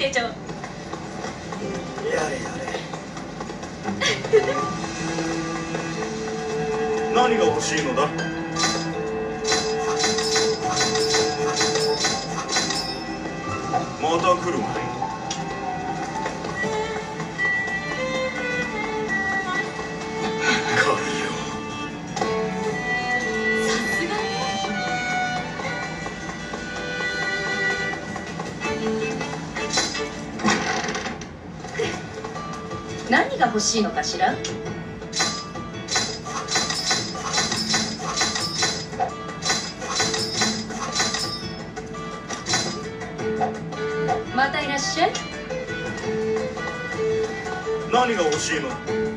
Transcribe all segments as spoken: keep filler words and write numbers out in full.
隊長。やれやれ。何が欲しいのだ。また来るがいい。 何が欲しいのかしら。またいらっしゃい。 何が欲しいの。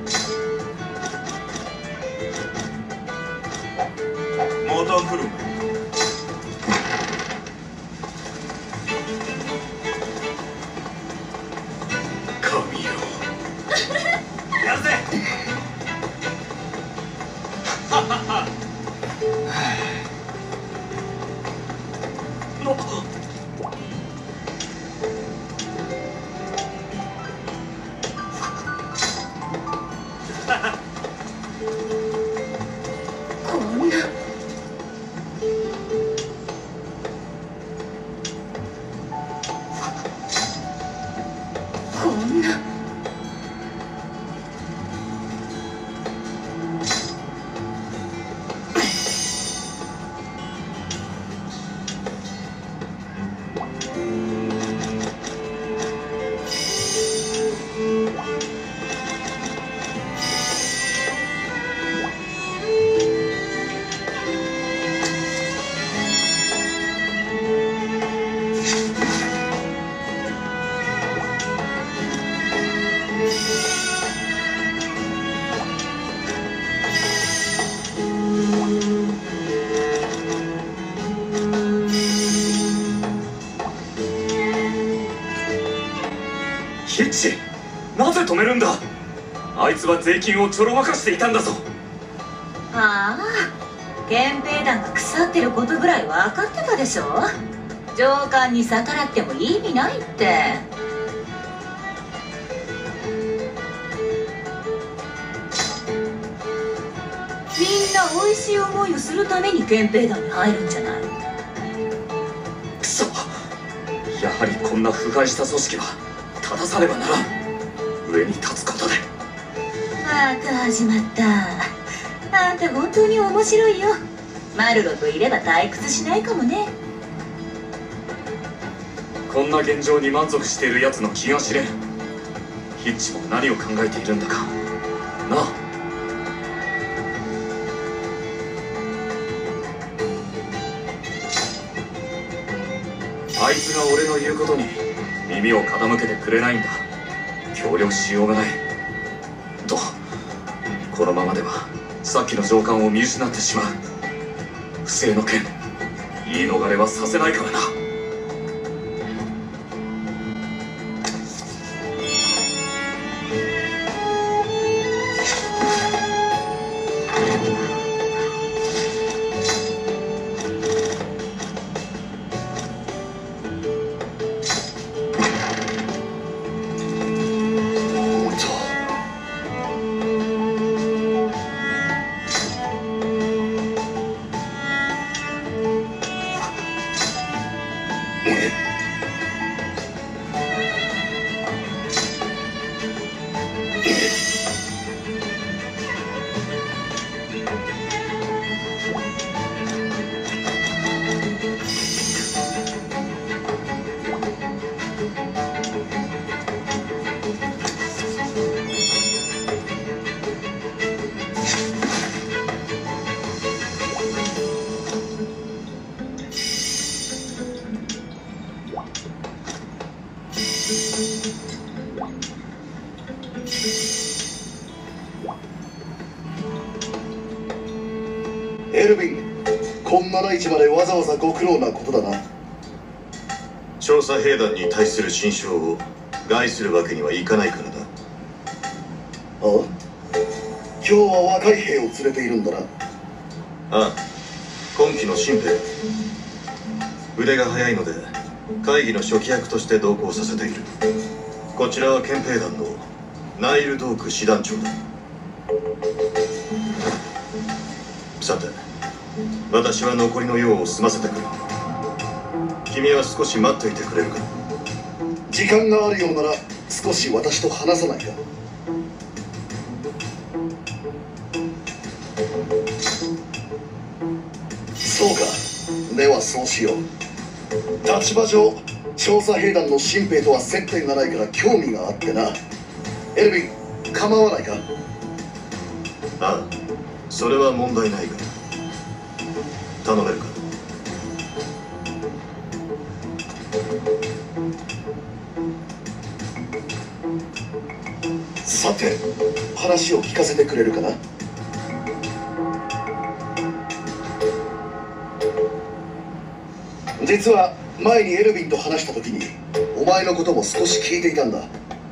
また来る。神よ。やるぜ。ははは。の。 こんな。こんな。 ヒッチ、なぜ止めるんだ。あいつは税金をちょろまかしていたんだぞ。 ああ、憲兵団が腐ってることぐらい分かってたでしょ。上官に逆らっても意味ないって。みんな美味しい思いをするために憲兵団に入るんじゃない。 くそ、やはりこんな腐敗した組織は正さねばならん。上に立つことで。 また始まった。あんた本当に面白いよ。マルロといれば退屈しないかもね。 こんな現状に満足しているやつの気が知れん。ヒッチも何を考えているんだかなあ。あいつが俺の言うことに耳を傾けてくれないんだ。協力しようがない。と、このままではさっきの上官を見失ってしまう。不正の件、言い逃れはさせないからな。 エルヴィン、こんな大地までわざわざご苦労なことだな。 調査兵団に対する心証を害するわけにはいかないからだ。 ああ、今日は若い兵を連れているんだな。 ああ、今期の新兵。腕が速いので会議の初期役として同行させている。こちらは憲兵団のナイル・ドーク師団長だ。さて、私は残りの用を済ませてくる。君は少し待っていてくれるか。 時間があるようなら少し私と話さないか。そうか、ではそうしよう。立場上調査兵団の新兵とは接点がないから興味があってな。エルヴィン、構わないか。 ああ、それは問題ないが頼めるか。 さて、話を聞かせてくれるかな。実は前にエルヴィンと話した時にお前のことも少し聞いていたんだ。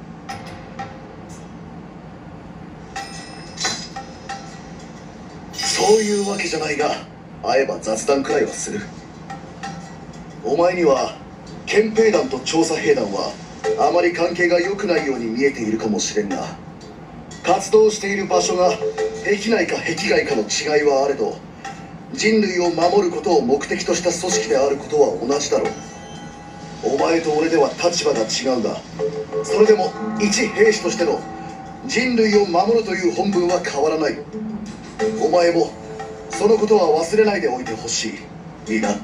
そういうわけじゃないが、会えば雑談くらいはする。お前には憲兵団と調査兵団はあまり関係が良くないように見えているかもしれんが、活動している場所が壁内か壁外かの違いはあれど、人類を守ることを目的とした組織であることは同じだろう。お前と俺では立場が違うんだ。それでも一兵士としての人類を守るという本分は変わらない。お前もそのことは忘れないでおいてほしい。いいな。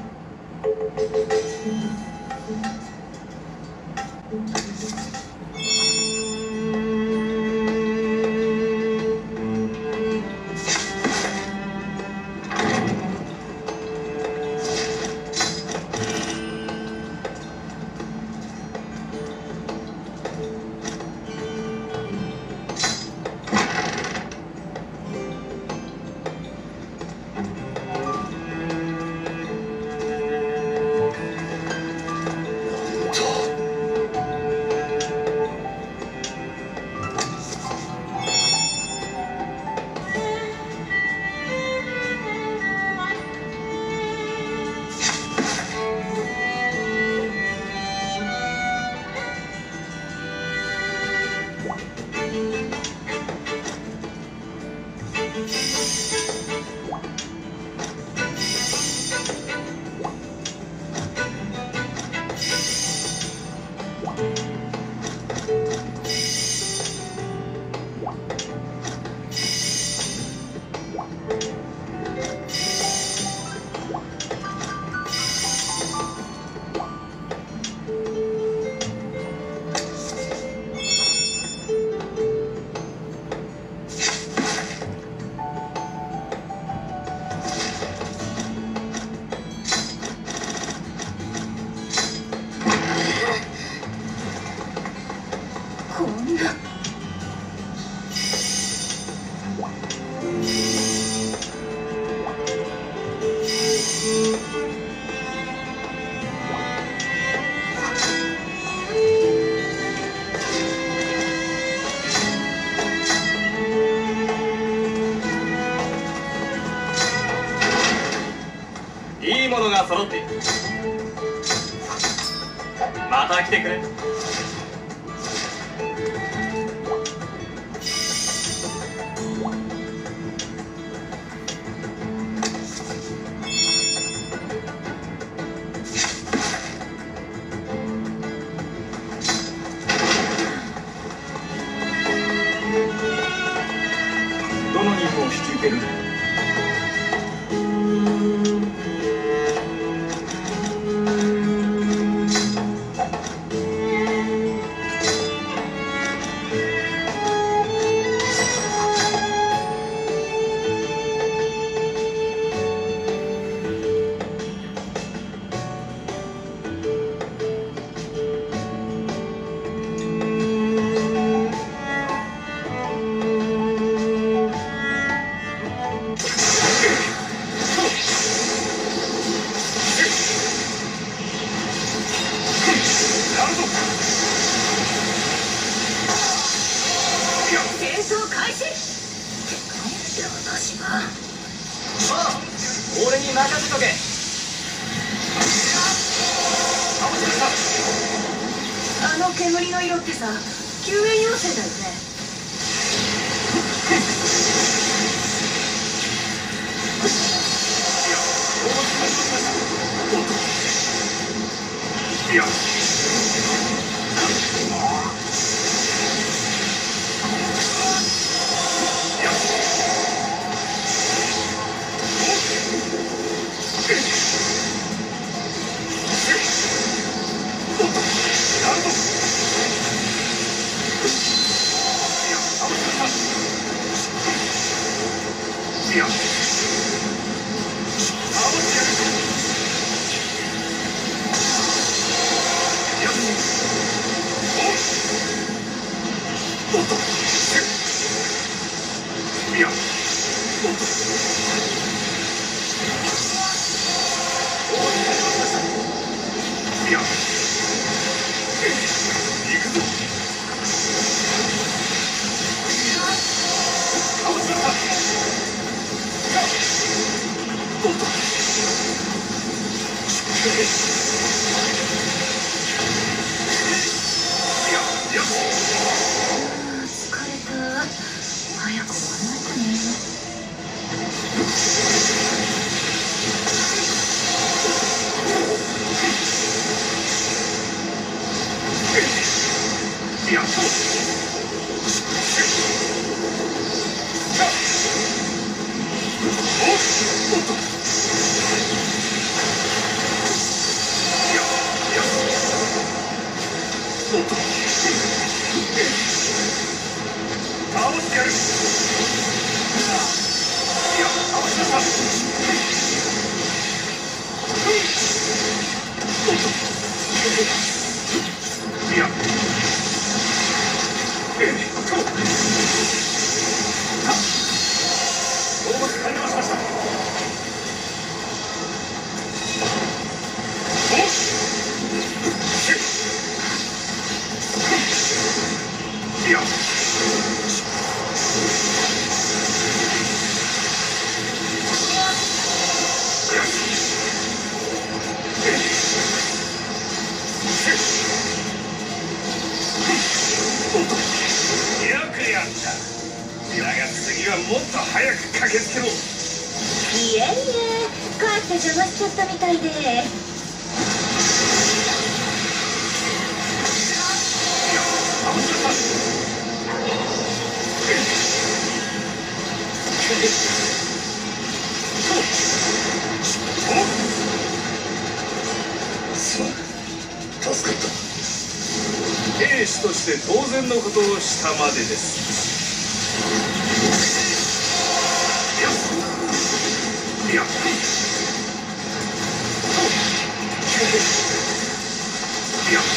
いいものが揃っている。また来てくれ。どの任務を引き受ける？俺に任せとけ。倒した。 煙の色ってさ、救援要請だよね。 いや兵士として当然のことをしたまでです。いやいや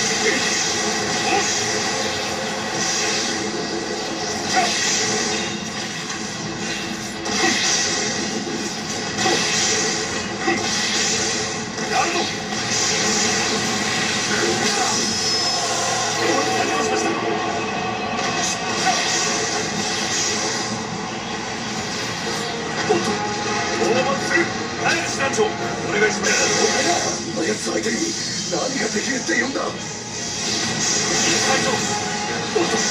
お願いします。 あのやつ相手に何ができるって言うんだ。 隊長。おっと。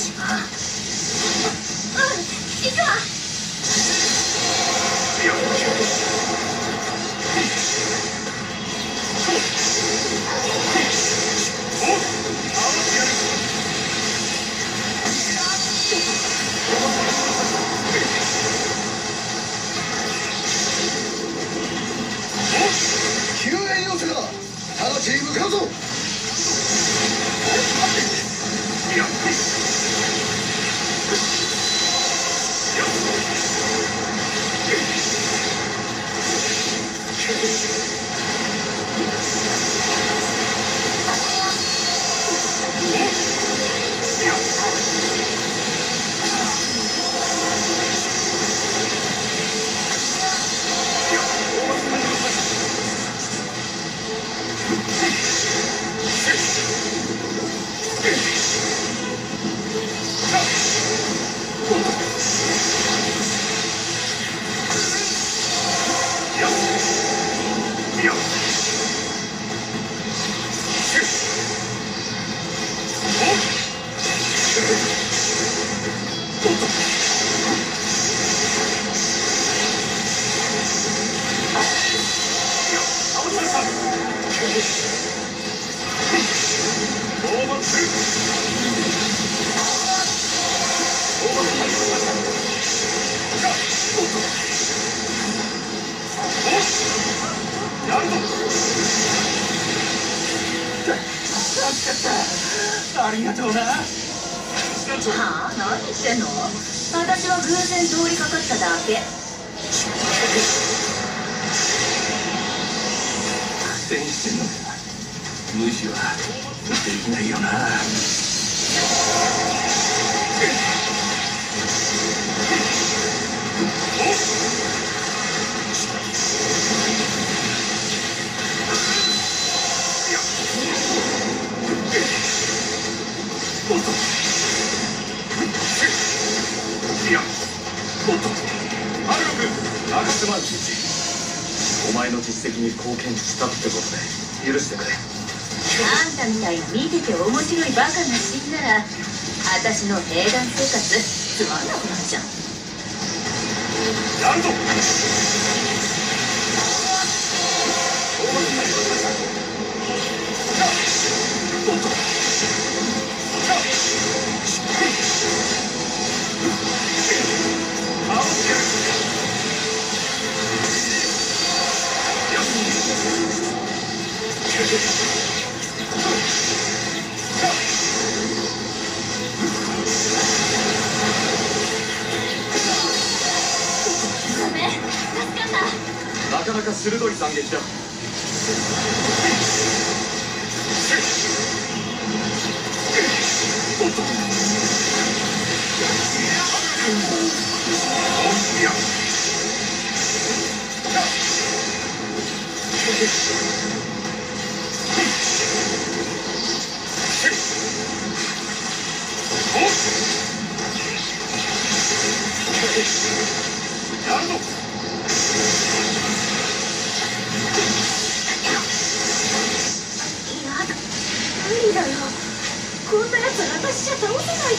行くわ。 救援要請だ。直ちに向かうぞ。 ありがとうな。 はあ、何言ってんの。私は偶然通りかかっただけ。 苦戦してんのか。無視はできないよな。おっと、いや、おっと、ハルロ君、アクスマン知事、 お前の実績に貢献したってことで許してくれ。 あんたみたいに見てて面白いバカが死んだら私の兵団生活つまんなくなるじゃん。 やるぞ。おっと、倒してやる。 ごめん、助かった。 なかなか鋭い斬撃だ。 おっと、いや、やるぞ。 いや、無理だよ。こんなやつ私じゃ倒せないって。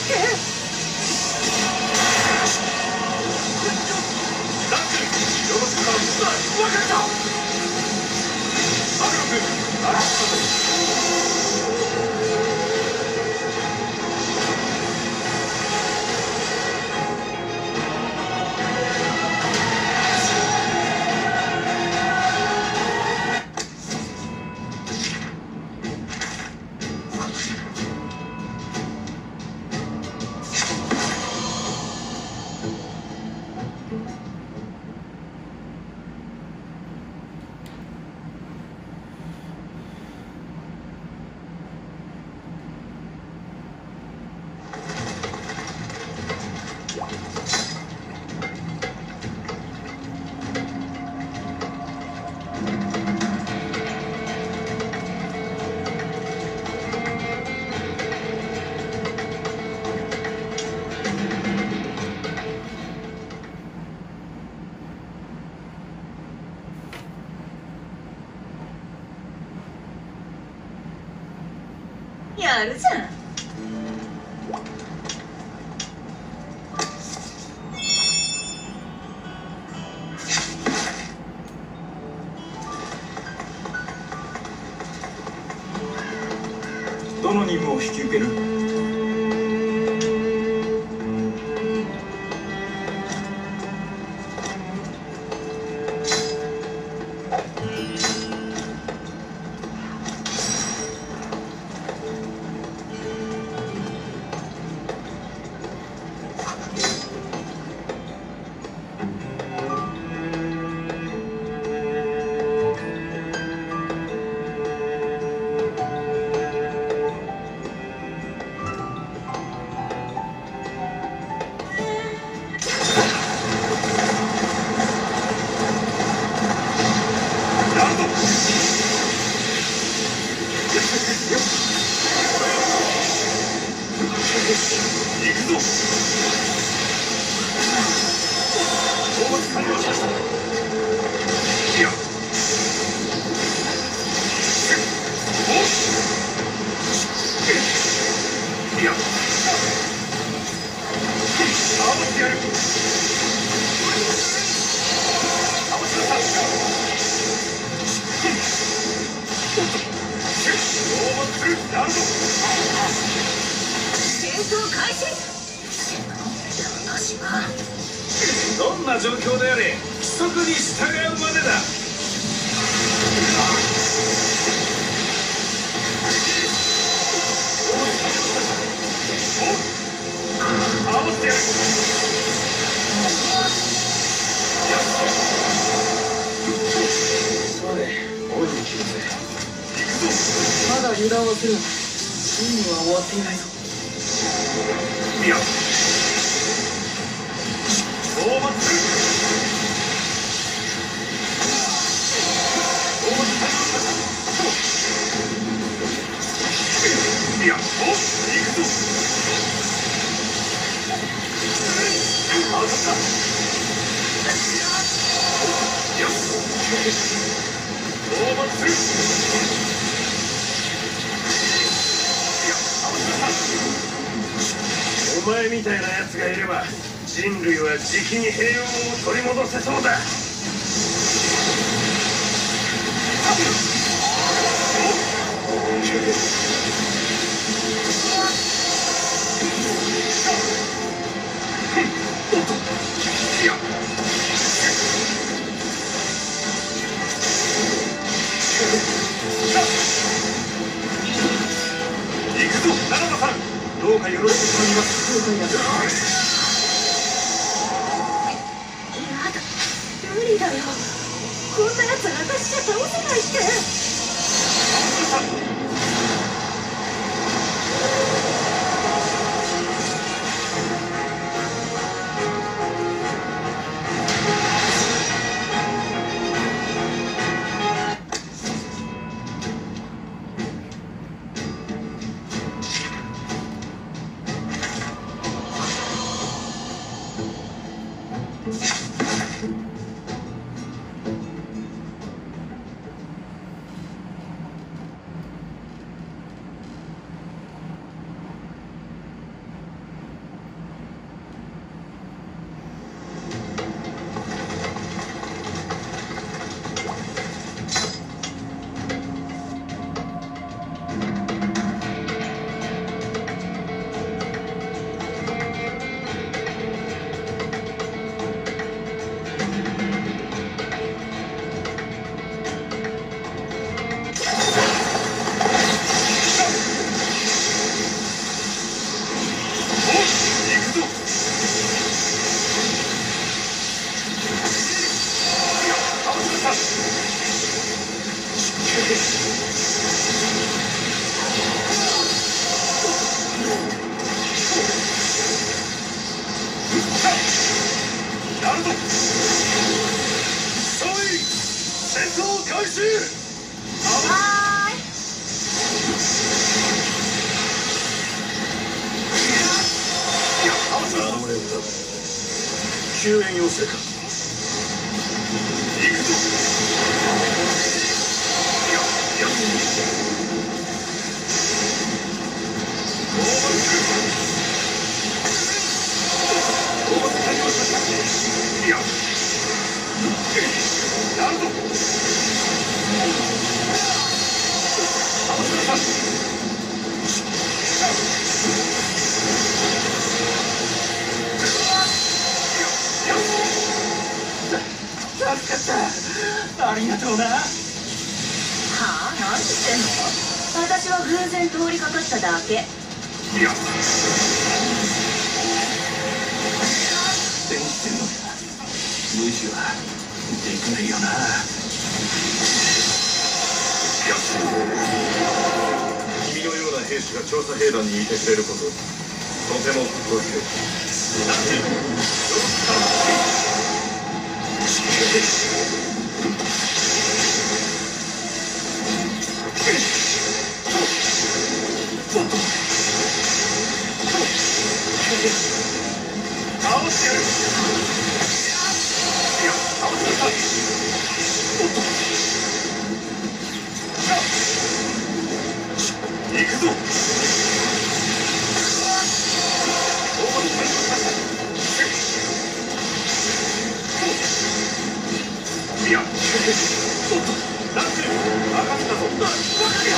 ダック、よろしく頼む。わかった。ハルロ君、アクスタやるじゃん。 どの任務を引き受ける？ どんな状況であれ規則に従うまでだ。 まだ油断はするな。任務は終わっていないぞ。 いや討伐する。いや、おっ、行くぞ。当たった。よし。討伐する。いや、当たった。お前みたいな奴がいれば人類はじきに平穏を取り戻せそうだ。行くぞ、七馬さん。どうかよろしく頼みます。 やだ、無理だよ。こんなやつ私じゃ倒せないって。 救援要請か。 行くぞ。いや、いや。討伐する。討伐完了しました。いや。なるぞ。合わせなさい。 っただけ。 いや電してんのか。無視はできないよな。いや君のような兵士が調査兵団にいてくれることとても心強い。 倒してやる。いや倒してやる。おっと行くぞ。おっいやおっとラッセル任せたぞ。バカや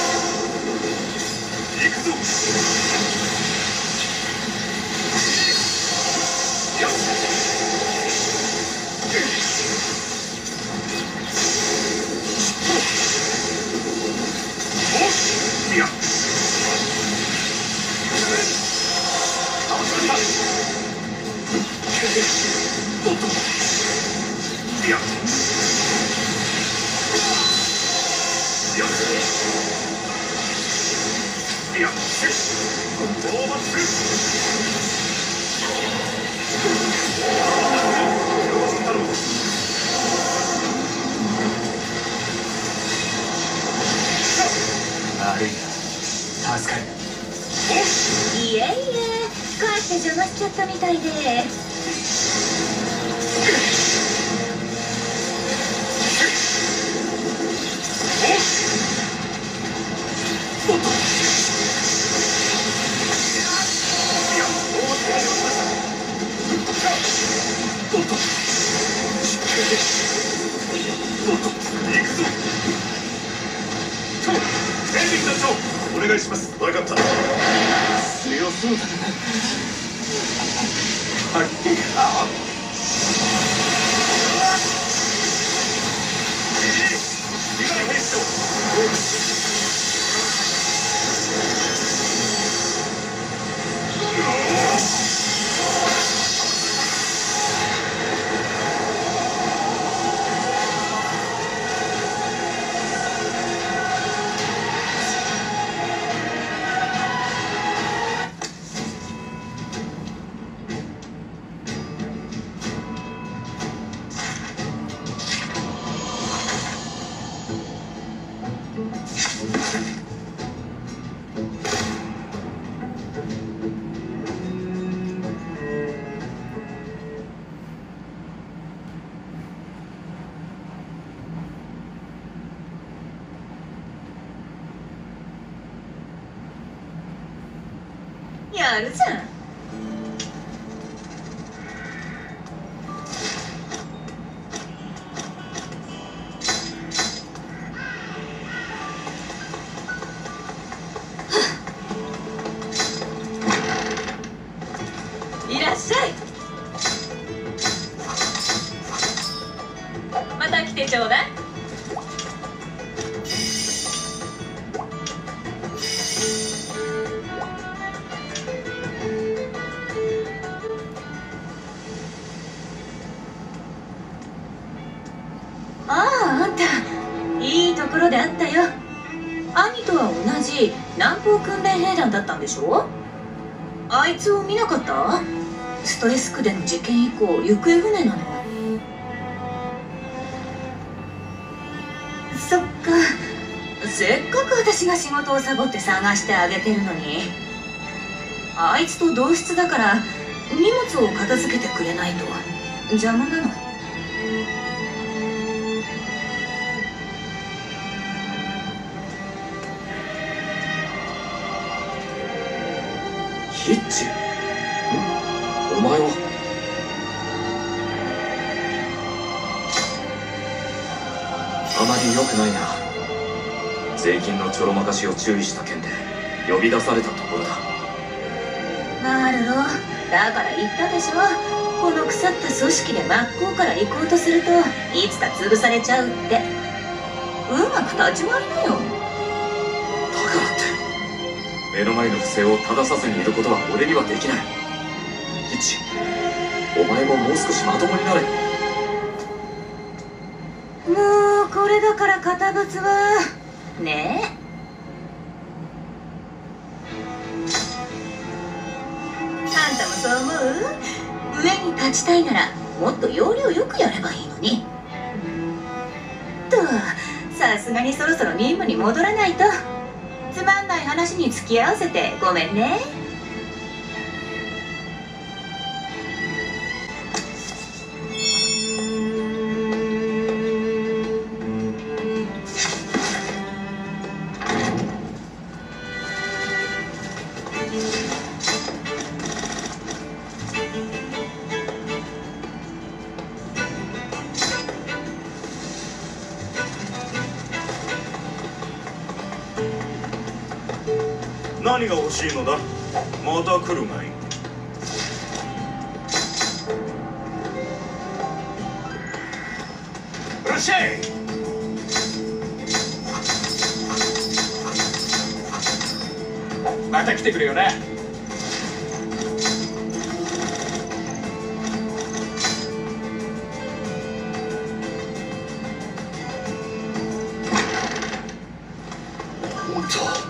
行くぞ。いやいや倒しました。おっといやいやいやオーバーする。よし頼む。 悪いな、助かる。 いえいえ、帰って邪魔しちゃったみたいで。 おっといや大手がしました。おっとおっと行くぞ。とエンディング団長お願いします。分かった。 強そうだな。はい。ああ。 被害兵士とやるじゃん。いらっしゃい。また来てちょうだい。ああ、あんたいいところであったよ。兄とは同じ南方訓練兵団だったんでしょ。あいつを見なかった？ストレス区での事件以降行方不明なの。そっか、せっかく私が仕事をサボって探してあげてるのに。あいつと同室だから荷物を片付けてくれないと邪魔なの。 ヒッチ？ん？お前は？あまり良くないな。税金のちょろまかしを注意した件で呼び出されたところだ。 なるほど。だから言ったでしょ。この腐った組織で真っ向から行こうとするといつか潰されちゃうって。うまく立ち回りなよ。 だからって目の前の不正を正さずにいることは俺にはできない。イチ、お前ももう少しまともになれ。 もうこれだから堅物はねえ。あんたもそう思う？上に立ちたいならもっと要領よくやればいいのに。とさすがにそろそろ任務に戻らないと。つまんない話に付き合わせてごめんね。 何が欲しいのだ。また来るがいい。 いらっしゃい。また来てくれよな。 本当。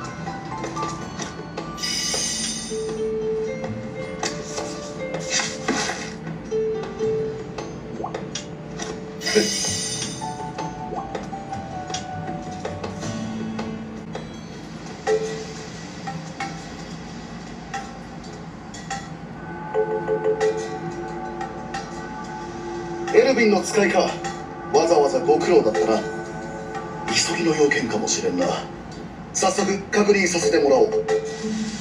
エルヴィンの使いか。わざわざご苦労だったな。急ぎの要件かもしれんな。早速確認させてもらおう。 誰かひったく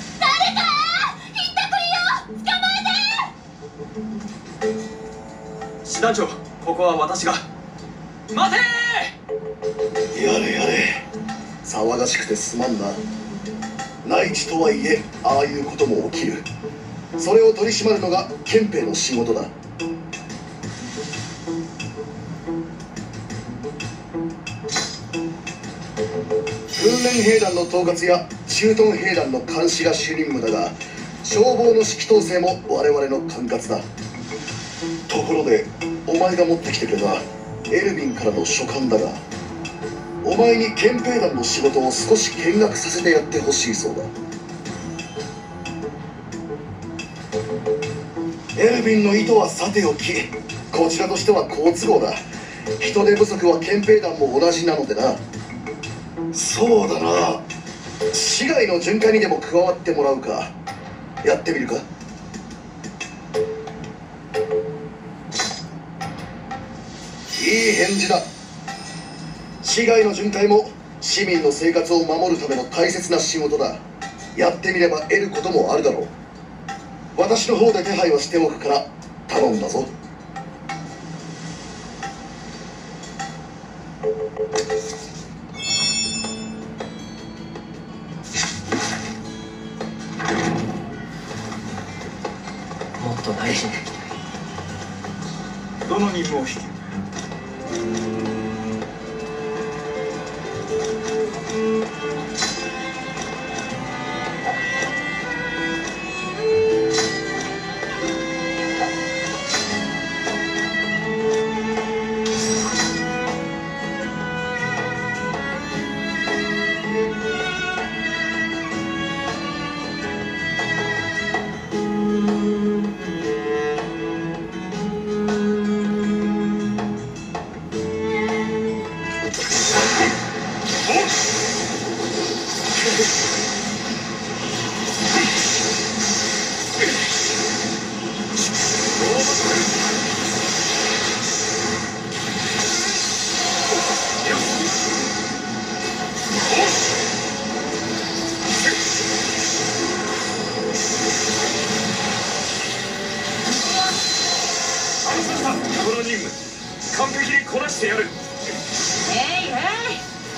りを捕まえて。 師団長、ここは私が。待てやれやれ、騒がしくてすまんな。内地とはいえああいうことも起きる。それを取り締まるのが憲兵の仕事だ。訓練兵団の統括や駐屯兵団の監視が主任務だが、消防の指揮統制も我々の管轄だ。ところでお前が持ってきてくれたエルヴィンからの書簡だが、お前に憲兵団の仕事を少し見学させてやってほしいそうだ。エルヴィンの意図はさておき、こちらとしては好都合だ。人手不足は憲兵団も同じなのでな。そうだな、市外の巡回にでも加わってもらうか。やってみるか。いい返事だ。市外の巡回も市民の生活を守るための大切な仕事だ。やってみれば得ることもあるだろう。私の方で手配はしておくから頼んだぞ。 もっと大事に。 どの任務を引き。 この任務完璧にこなしてやる。 えいえい。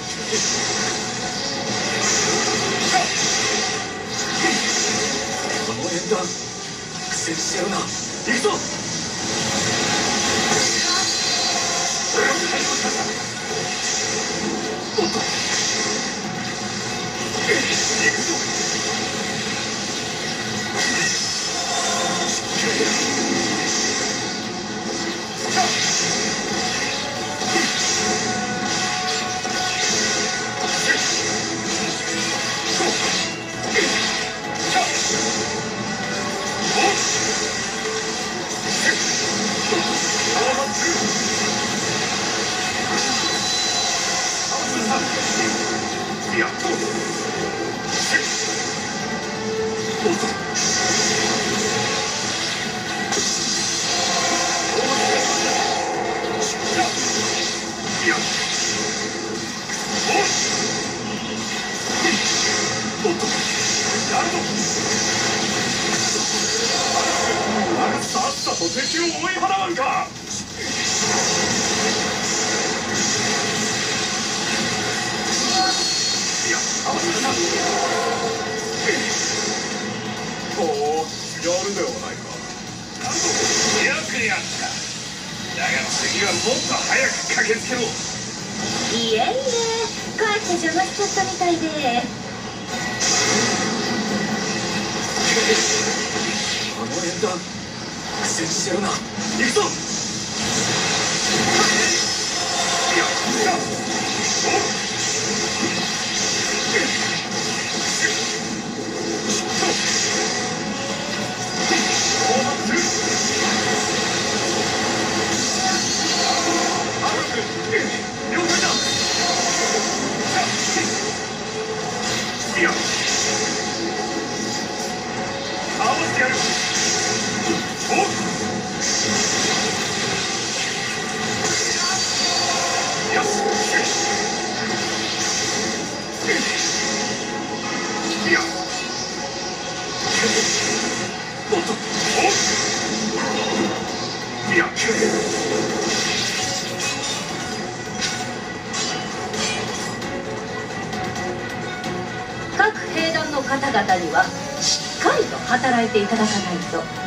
この縁談苦戦してるな。行くぞ。 行くぞ。 さっさと敵を追い払わんか。いや、合わせた。おお、やるではないか。よくやった。だが次はもっと早く駆けつけろ。 いえいえ、かえって邪魔しちゃったみたいで。 あの縁談苦戦してるな。行くぞ。 いや、いや、了解だ。いや、合わせてやる。おっ、よし。いや、おっと、おっ、いや、 各兵団の方々にはしっかりと働いていただかないと。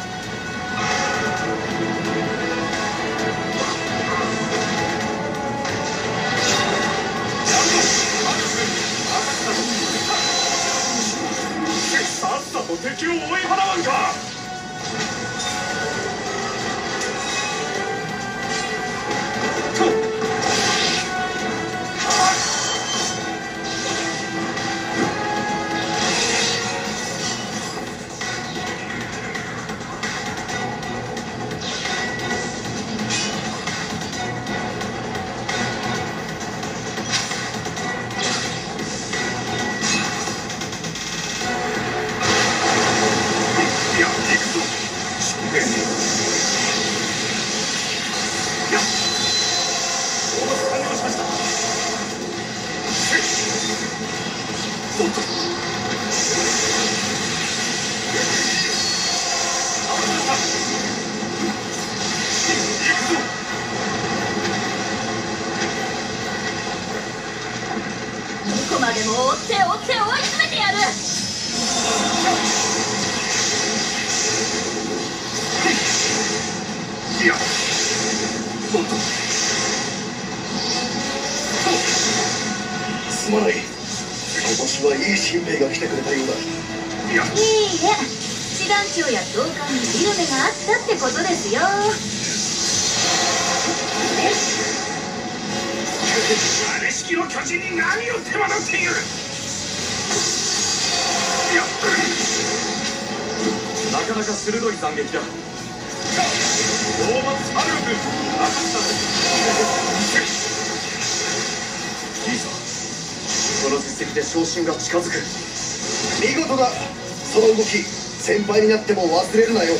さっさと敵を追い払わんか。いや、行くぞ。いや、お待ち完了しました。おっと、合わせました。行くぞ。 どこまでも追って追って追い詰めてやる。 いや、おっと、 すまない。今年はいい新兵が来てくれたようだ。 いや、 いいえ、師団長や教官に見る目があったってことですよ。 あれ式の巨人に何を手間取っている。いや、 なかなか鋭い斬撃だ。 大松春君、任せたぞ。 いいぞ。この実績で昇進が近づく。 見事だ。その動き、先輩になっても忘れるなよ。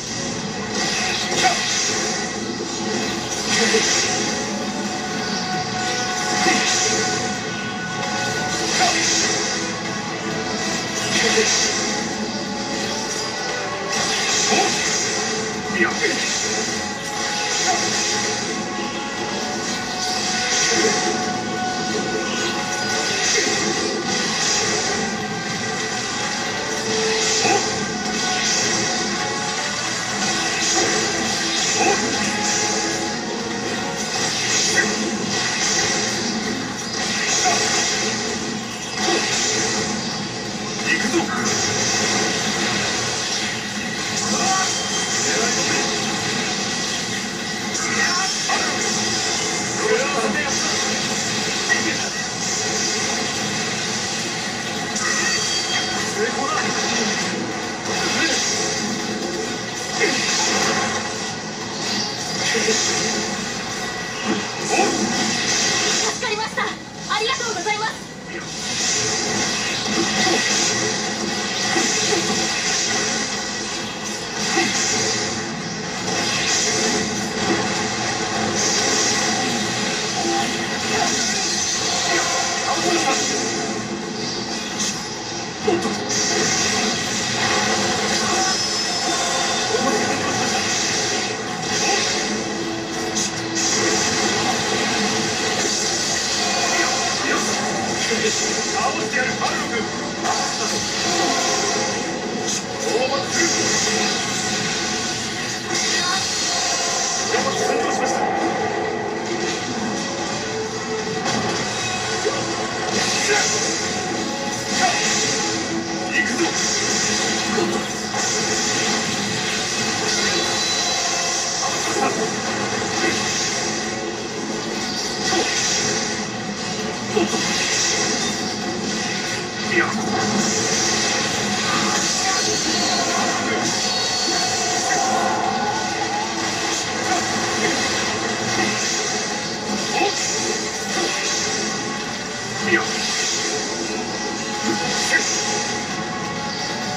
いや、行くぞ。 助かりました。ありがとうございます。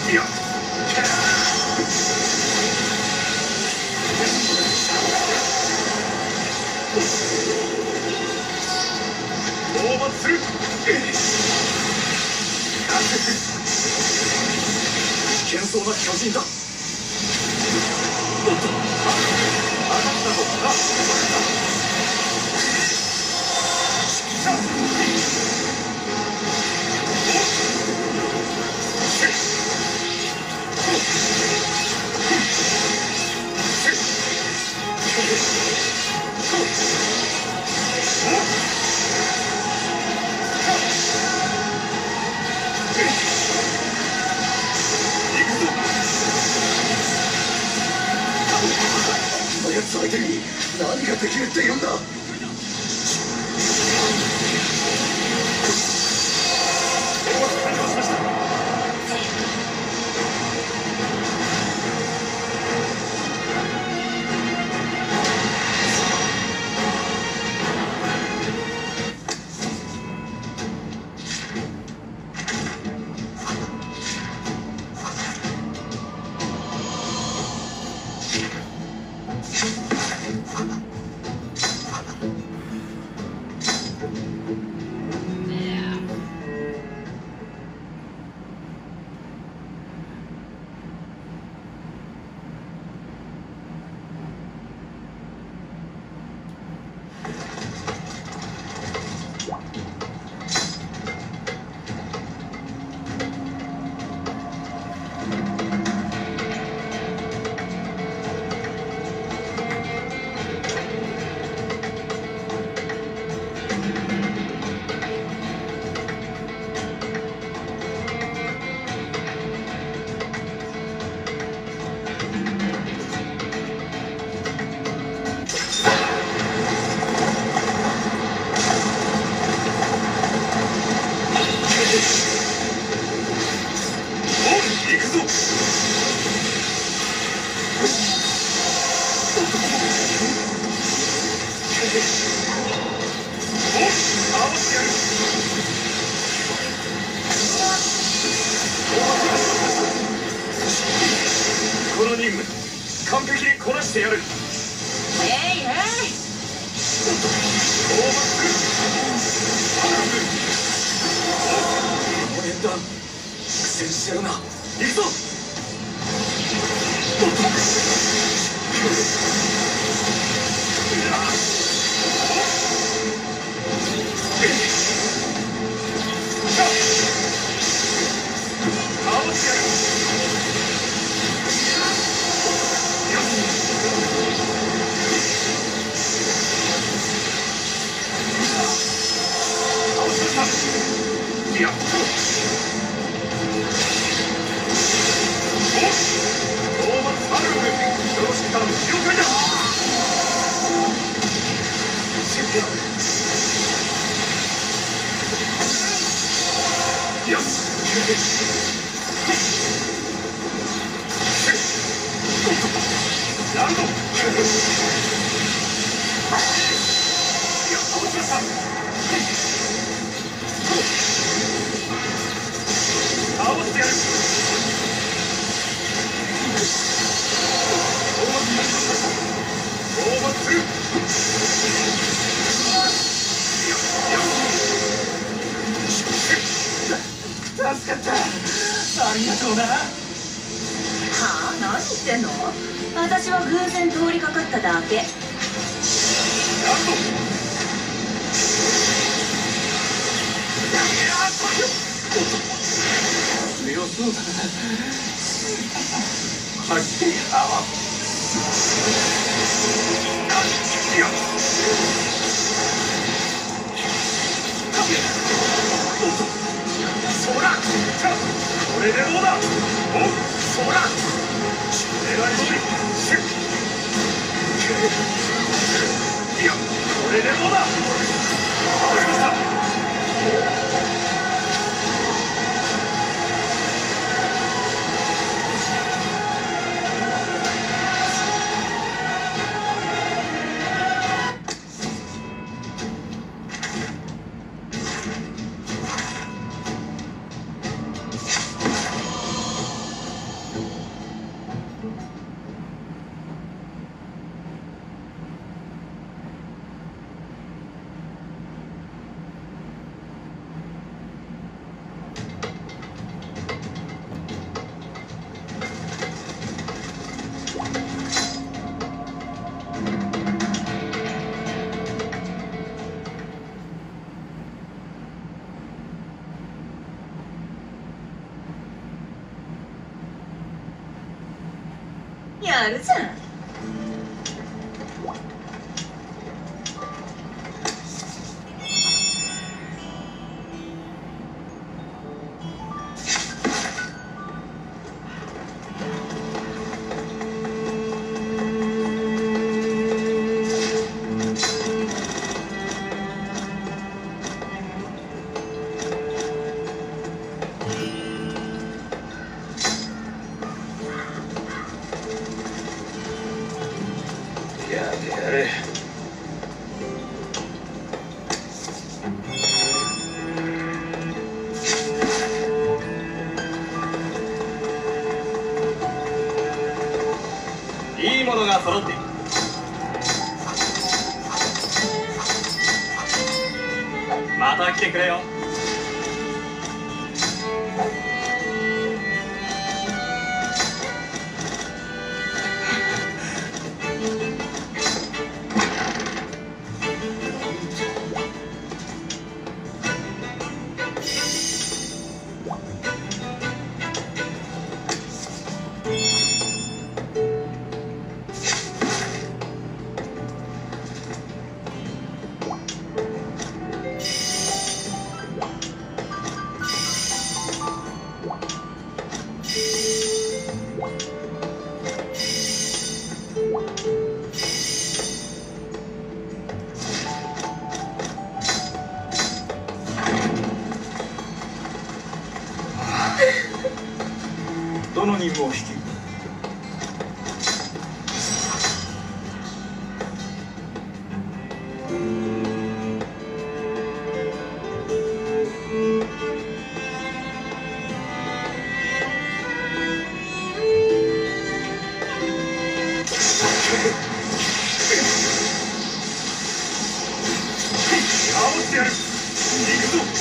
いや討伐する。 危険そうな巨人だ。おっと、当たったぞ。あ、 あのやつ相手に何ができるって言うんだ。 完了しました。この任務完璧にこなしてやる。 えいえい。 討伐する。 この縁談苦戦してるな。行くぞ。 いや討伐ハルログよろしく頼む。了解だ。よし。ランド。いや倒しました。倒してやる。討伐する。助かった。ありがとうな。 はあ、何言ってんの。私は偶然通りかかっただけ。 ランド。 強そうだな。はっきり合わん。 いやそらこれでどうだ。おそら狙い通り。いやこれでどうだ。わかりました。 やるじゃん。 やれやれ。いいものが揃っている。また来てくれよ。どの任務を引き？煽ってやる。行くぞ。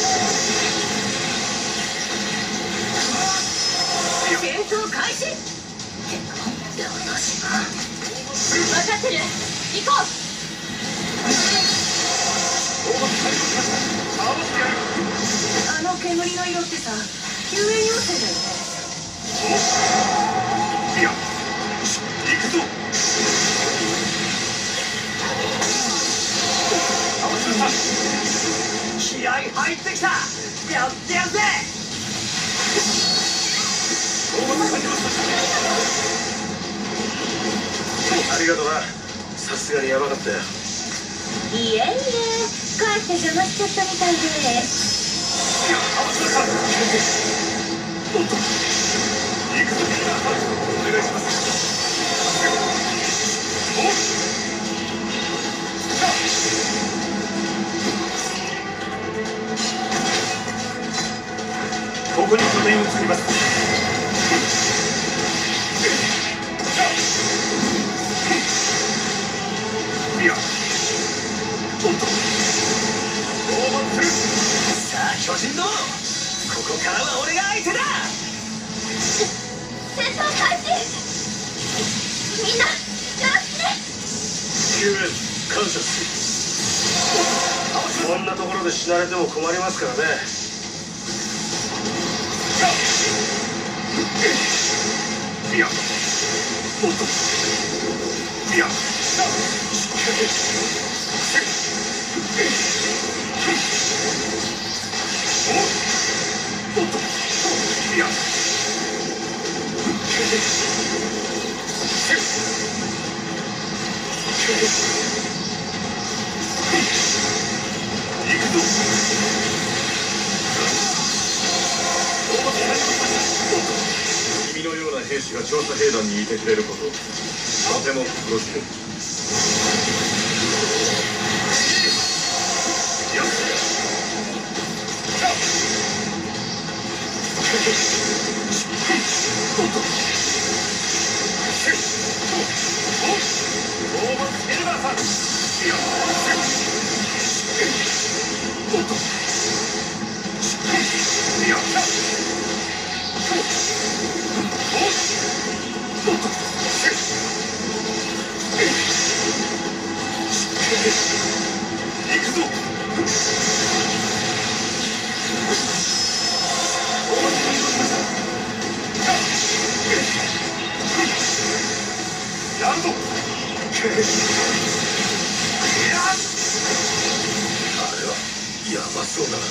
戦闘開始。ってなんで私が。分かってる。行こう。あの煙の色ってさ、救援要請だよね。 いや、行くぞ。気合入ってきた。やってやるぜ。ありがとな。さすがにやばかったよ。 いえいえ、帰って邪魔しちゃったみたいで。 いや、合わせました。おっと、行くぞ。お願いします。おっ、ここに拠点を作ります。いや、おっと、オーバーする。さあ巨人ども、ここからは俺が相手だ。 戦闘開始。みんなよろしくね。 救援感謝する。こんなところで死なれても困りますからね。いや、おっと、いや、おっと、いや、行くぞ。君のような兵士が調査兵団にいてくれること、とても心強い。よし。おっと。オーバーセルバーさん。いや。おっと。いや。おっと。 はやばそうだな。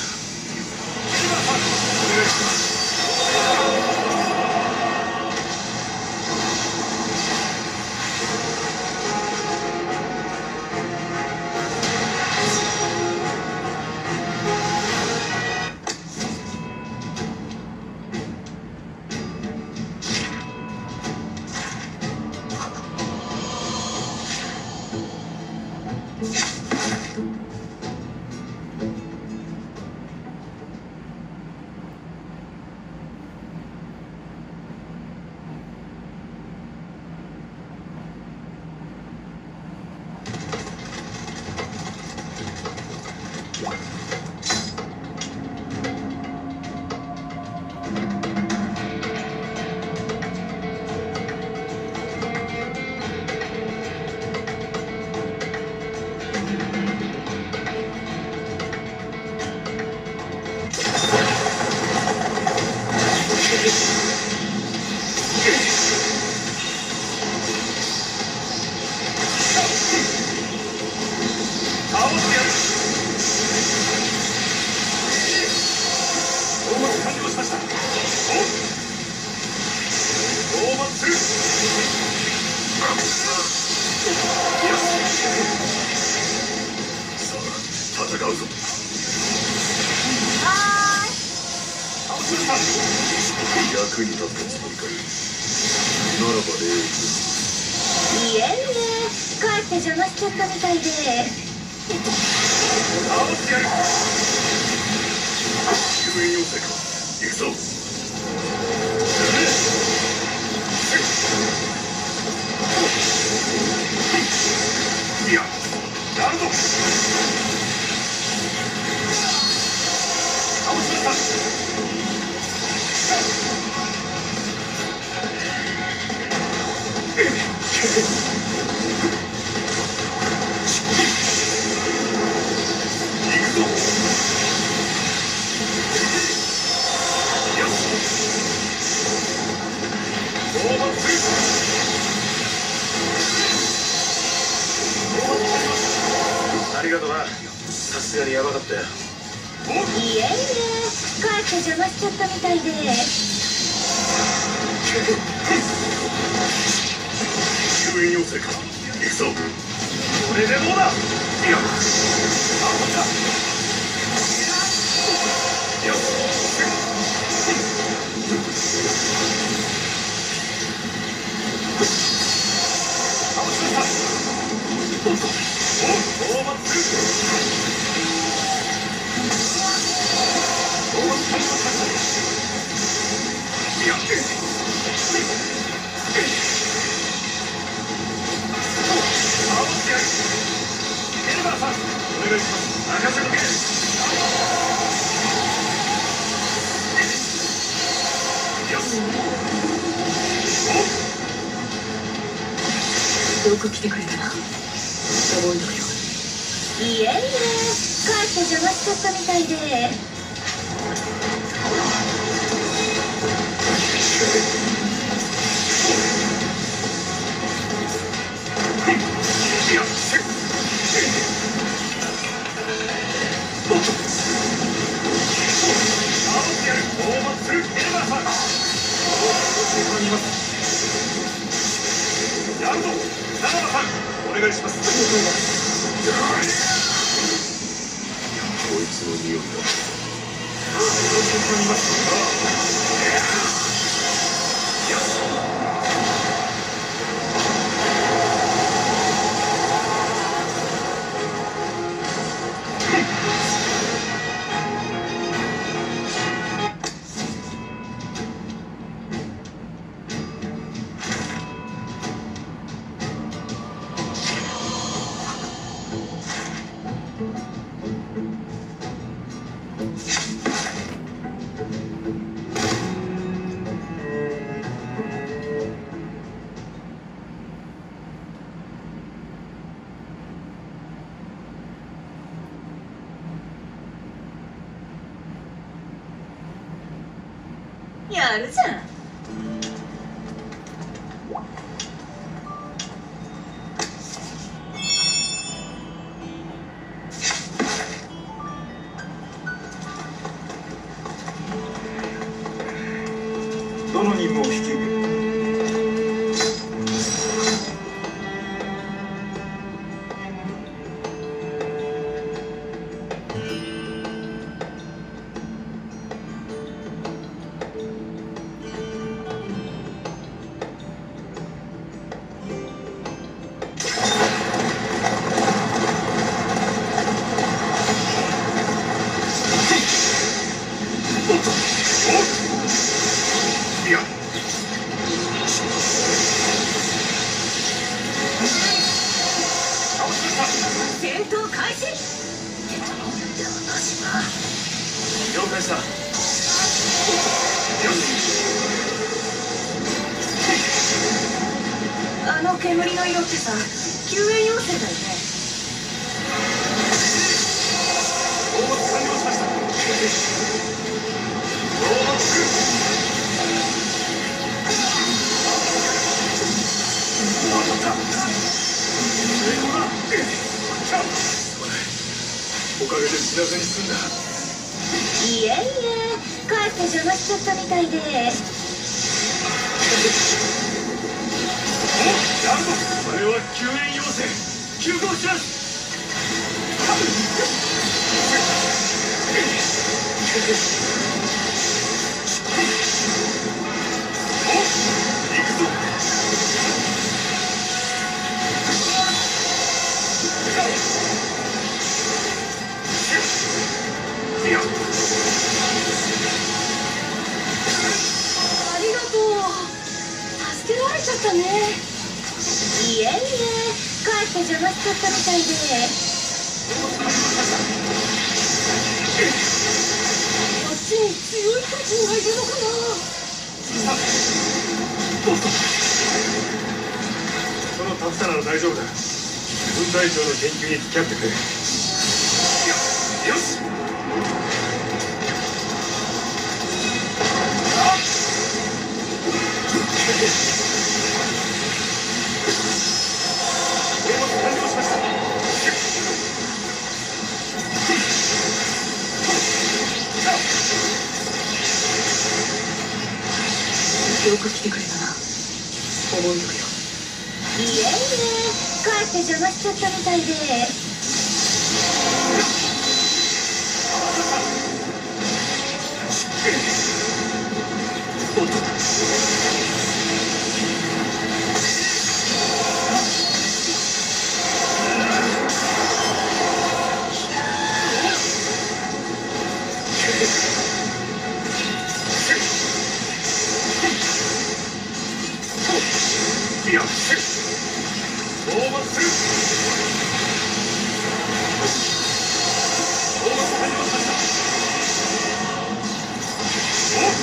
役に立ったつもりか。ならば礼を。 いえいえ、かえって邪魔しちゃったみたいで。 倒してやる。救援要請か。行くぞ。いや、やるぞ。倒しました。ありがとうな。さすがにやばかったよ。 いえいえ、かえって邪魔しちゃったみたいで。 救援要請か。行くぞ。これでどうだ。いや、あ、こっちだ。よし。倒しました。おっと。お、討伐する。討伐されました。いや。エルバーさん、お願いします。任せとけ。よし。 よく来てくれたな。覚えとくよ。いえいえ、かえって邪魔しちゃったみたいで。 いや、おっと。倒してやる。討伐する。エルバーさん。後ろにいます。やるぞ。ナナバさん、お願いします。 こいつの匂いだ。 後ろにいます。よし。 やるじゃん。 態した。よあの煙の色ってさ、救援要請だよね。 討伐完了しました。討伐する。当たった。成功だ。おかげで死なずに済んだ。 いえいえ、かえって邪魔しちゃったみたいで。 お、やるぞ。それは救援要請。急行します。お、行くぞ。いや。 ありがとう。助けられちゃったね。いえいえ、かえって邪魔しちゃったみたいで。こっちに強い巨人がいるのかな。 そのタフさなら大丈夫だ。分隊長の研究に付き合ってくれ。よし。 よく来てくれたな。思い出くよ。いえいえ、かえって邪魔しちゃったみたいで。 おっと。いや、討伐する。討伐完了しました。おっ。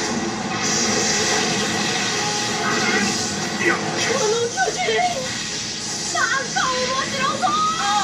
いや、 この巨人、なんか面白そう。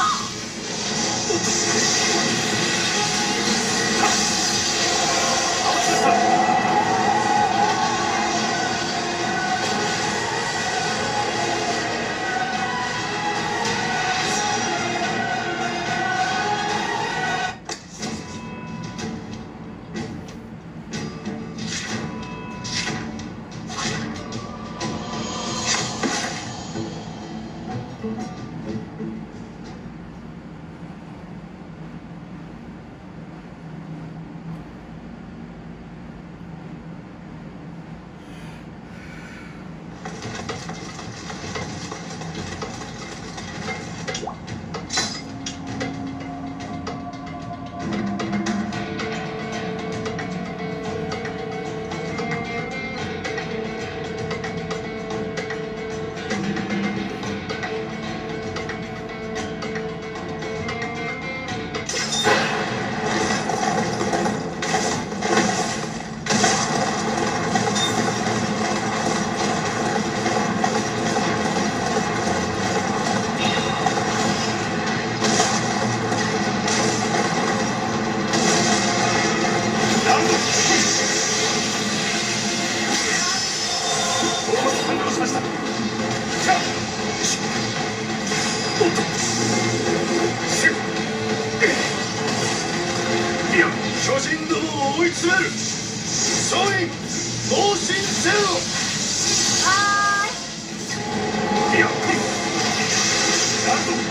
巨人どもを追い詰める。総員猛進せよ。 はーい。 いや、なんと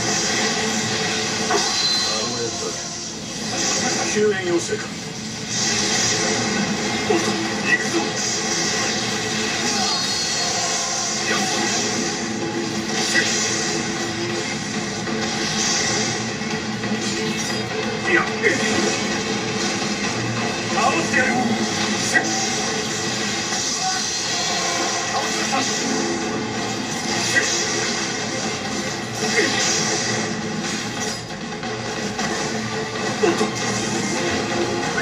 あのやつ救援要請か。おっと、行くぞ。やっいや、倒してやる。倒した。おっと。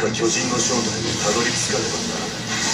か巨人の正体にたどり着かねばならない。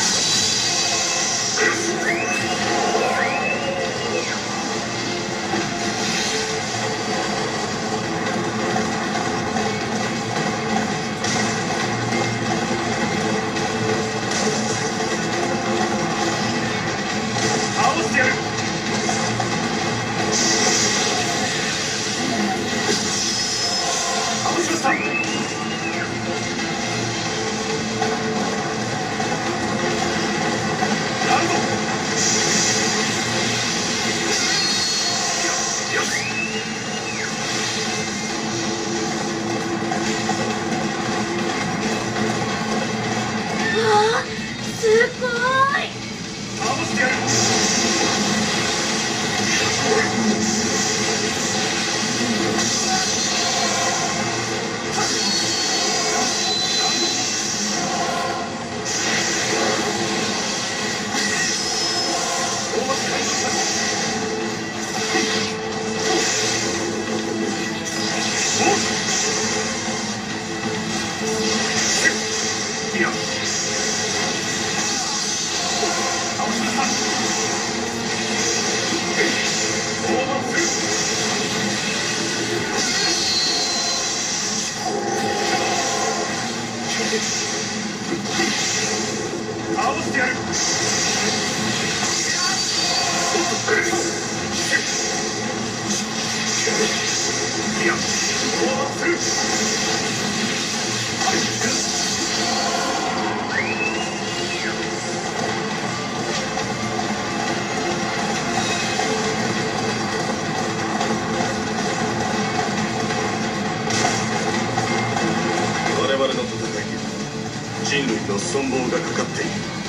人類の存亡がかかっている。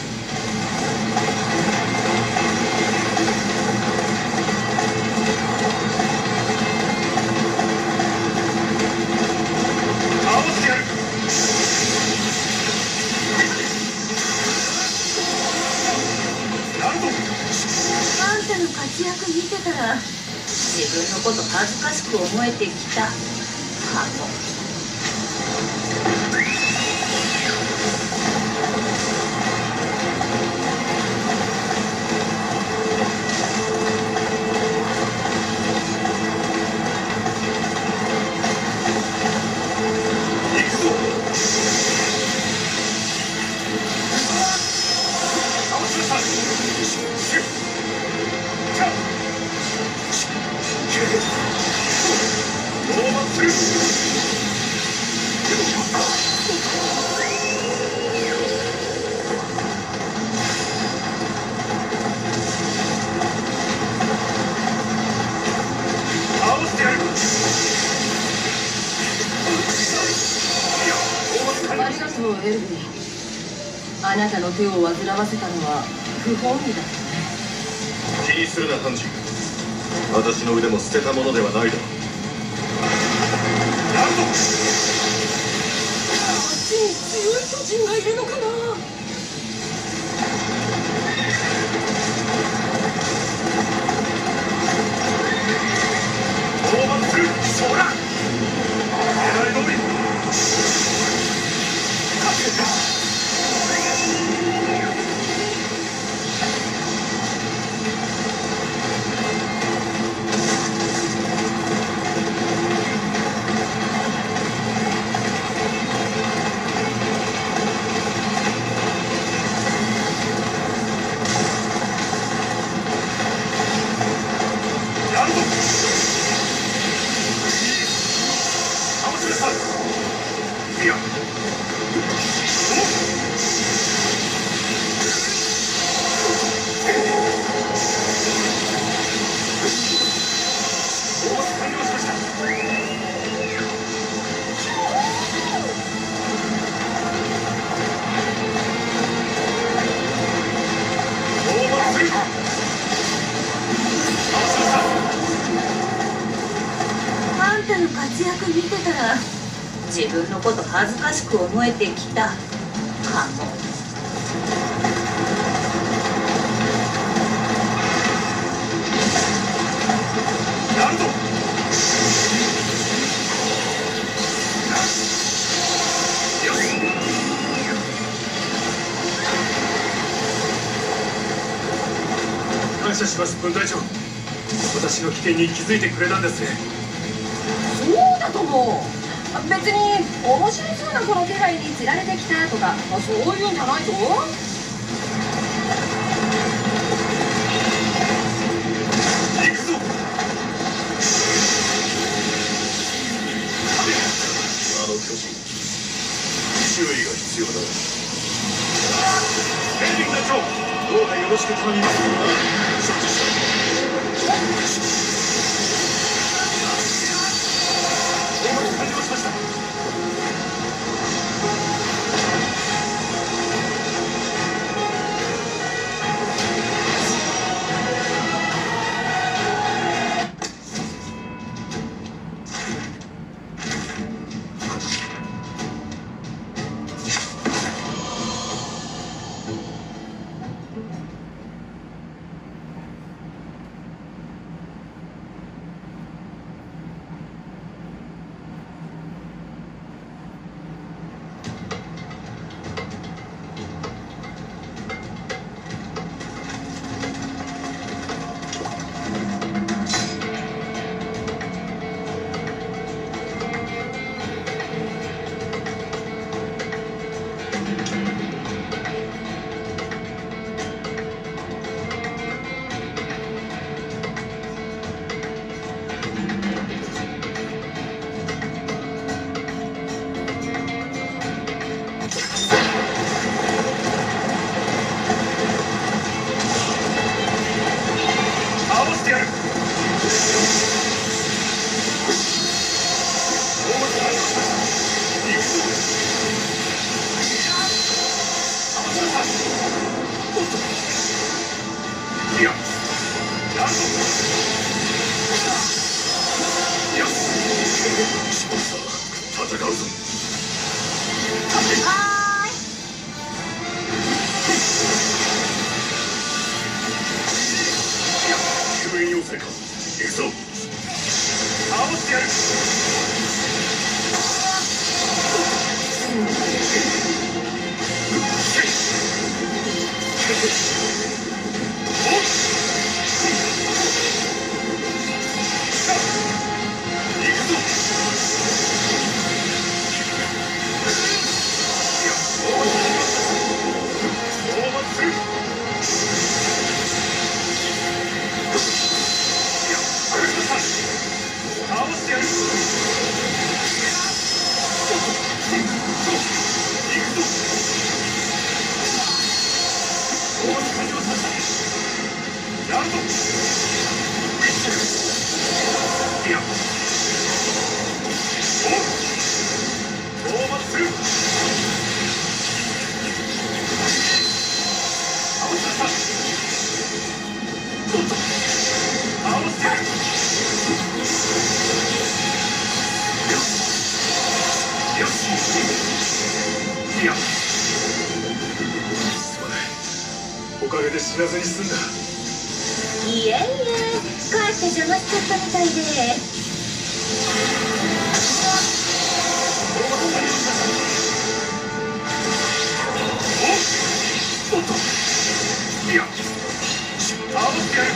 合わせてやる。なんとあんたの活躍見てたら自分のこと恥ずかしく思えてきたかも。 ありがとう、エルヴィン。あなたの手を煩わせたのは不本意だったね。 気にするな、ハンジ。私の腕も捨てたものではないだろう。なんとこっちに強い巨人がいるのかな。 討伐する。そうだ。狙い通り。やるぞ。倒しました。いや。 あんたの活躍見てたら自分のこと恥ずかしく思えてきたかも。 なんとよし。 謝します、分隊長。私の危険に気づいてくれたんですね。 そうだとも。別に面白そうなこの気配に釣られてきたとかそういうんじゃないぞ。 行くぞ。 あの巨人、注意が必要だ。 エリン隊長、どうかよろしく頼みます。承知した。お待ち完了しました。おかげで死なずに済んだ。 いえいえ、かえって邪魔しちゃったみたいで。 おっと、いや、あおってやる。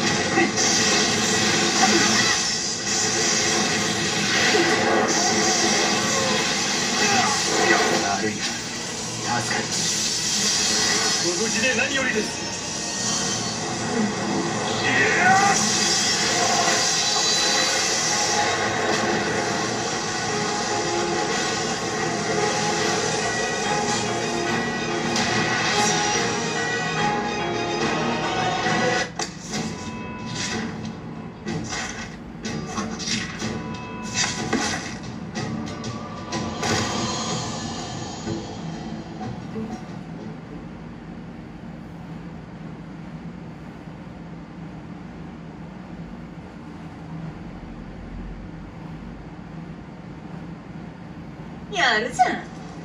悪いな、助かる。 ご無事で何よりです。 やるじゃん。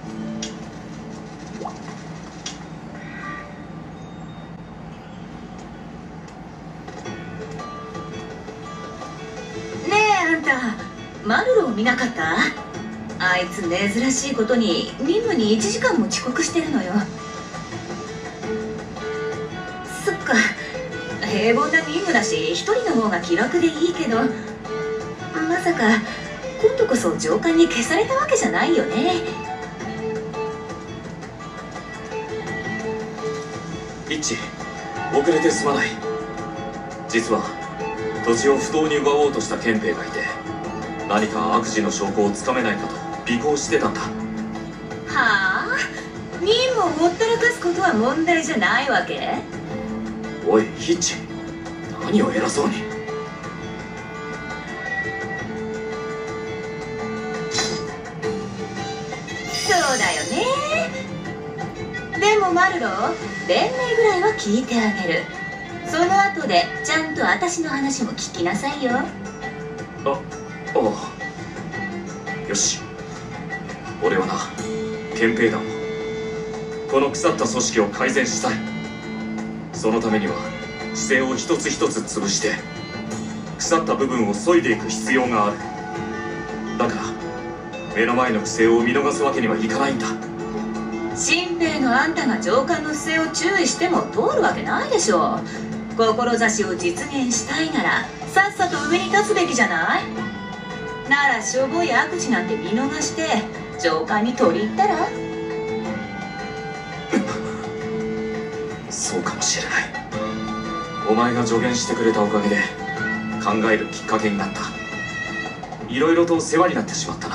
ねえあんた、マルロを見なかった？あいつ珍しいことに任務にいちじかんも遅刻してるのよ。そっか、 平凡な任務だし、一人の方が気楽でいいけど、まさか今度こそ上官に消されたわけじゃないよね。 イッチ、遅れてすまない。実は土地を不当に奪おうとした憲兵がいて、何か悪事の証拠をつかめないかと尾行してたんだ。 はあ、任務をほったらかすことは問題じゃないわけ？ おいヒッチ、何を偉そうに。 そうだよね。でもマルロ、弁明ぐらいは聞いてあげる。その後でちゃんと私の話も聞きなさいよ。 あ、ああ、よし。俺はな、憲兵団を、この腐った組織を改善したい。そのためには姿勢を一つ一つ潰して腐った部分を削いでいく必要がある。だから目の前の不正を見逃すわけにはいかないんだ。 新兵のあんたが上官の不正を注意しても通るわけないでしょ。志を実現したいならさっさと上に立つべきじゃない？ならしょぼい悪事なんて見逃して上官に取り入ったら？ そうかもしれない。お前が助言してくれたおかげで考えるきっかけになった。いろいろと世話になってしまったな。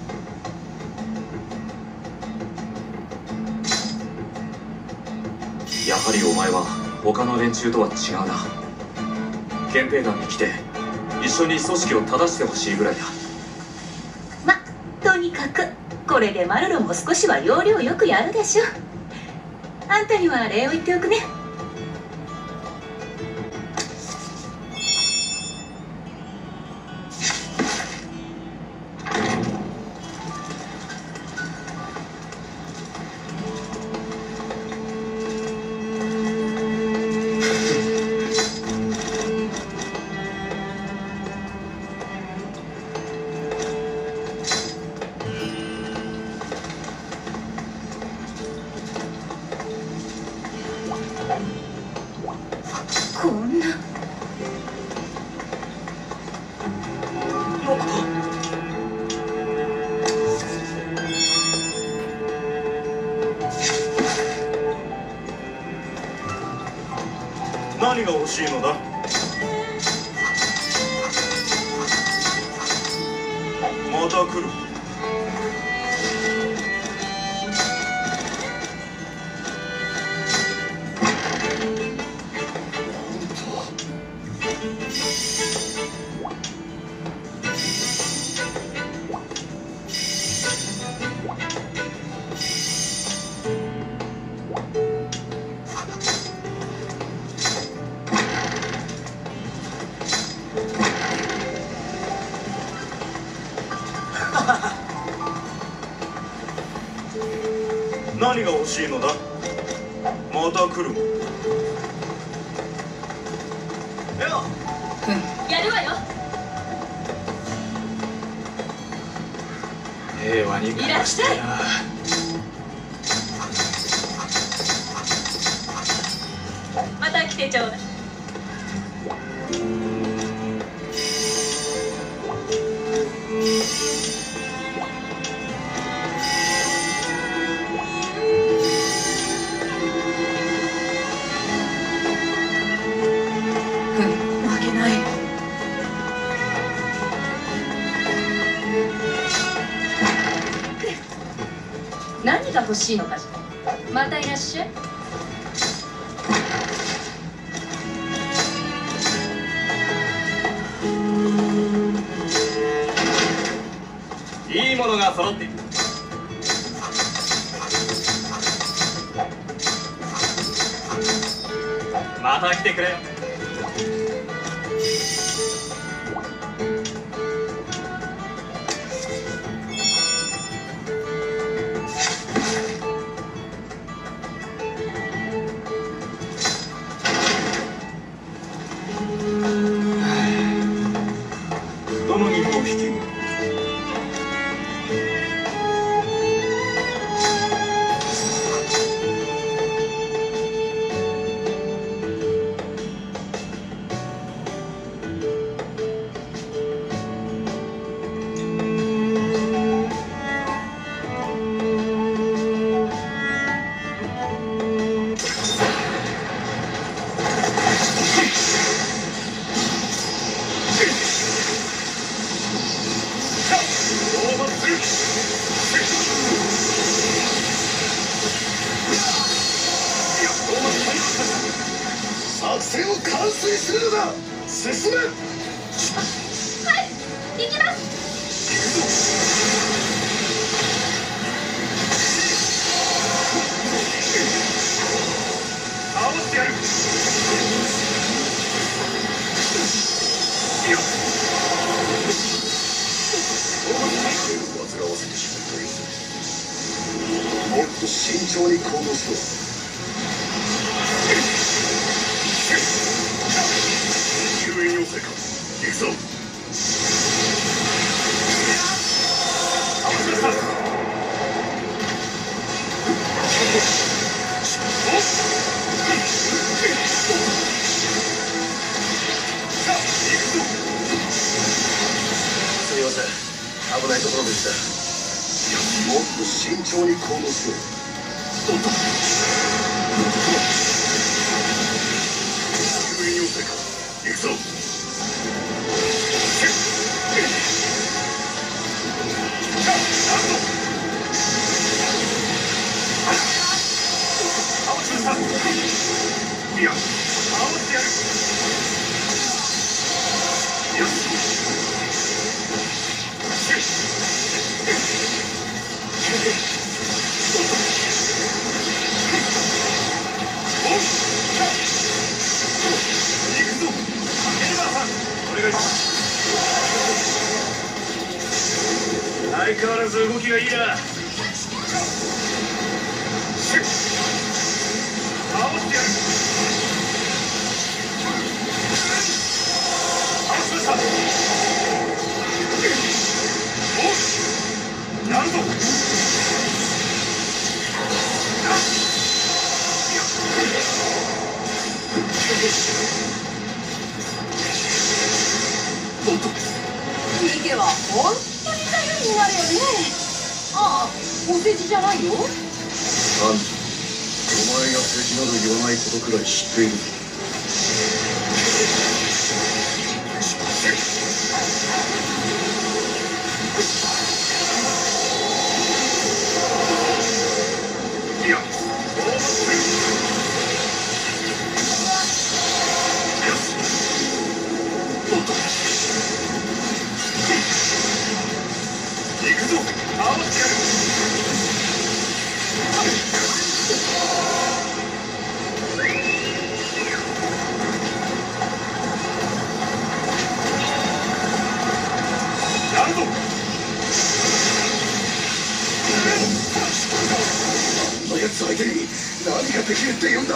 やはりお前は他の連中とは違うな。憲兵団に来て一緒に組織を正してほしいぐらいだ。 ま、とにかくこれでマルロも少しは要領よくやるでしょ。あんたには礼を言っておくね。こんな。 何が欲しいのだ？また来る。何が欲しいのだ？また来る。 やるわよ。 平和にいらっしゃい。また来てちょうだい。 負けない。 何が欲しいのかしら。またいらっしゃい。 いいものが揃っている。また来てくれよ。 どの任務を引き？ 戦を完遂するのだ。進め。 はい、行きます。 倒してやる。いや煩わせてしまったようだ。もっと慎重に行動しろ。 救援要請か。行くぞ。合わせました。おっ、さあ行くぞ。 すみません、危ないところでした。もっと慎重に行動しろ。 おっと、救援要請か。行くぞ。さあなんと合わせました。いや、合わせてやる。よし。おっ、行くぞ。エルバーさん、お願いします。相変わらず動きがいいな。倒してやる。倒しました。おっ、なんと。おっと、 ミケは本当に頼りになるよね。ああ、お世辞じゃないよ。 アンジ、お前が世辞など言わないことくらい知っている。 いや、オーバーする。よし。おっと、行くぞ。合わせてやる。やるぞ。 あんな奴相手に何ができるって言うんだ。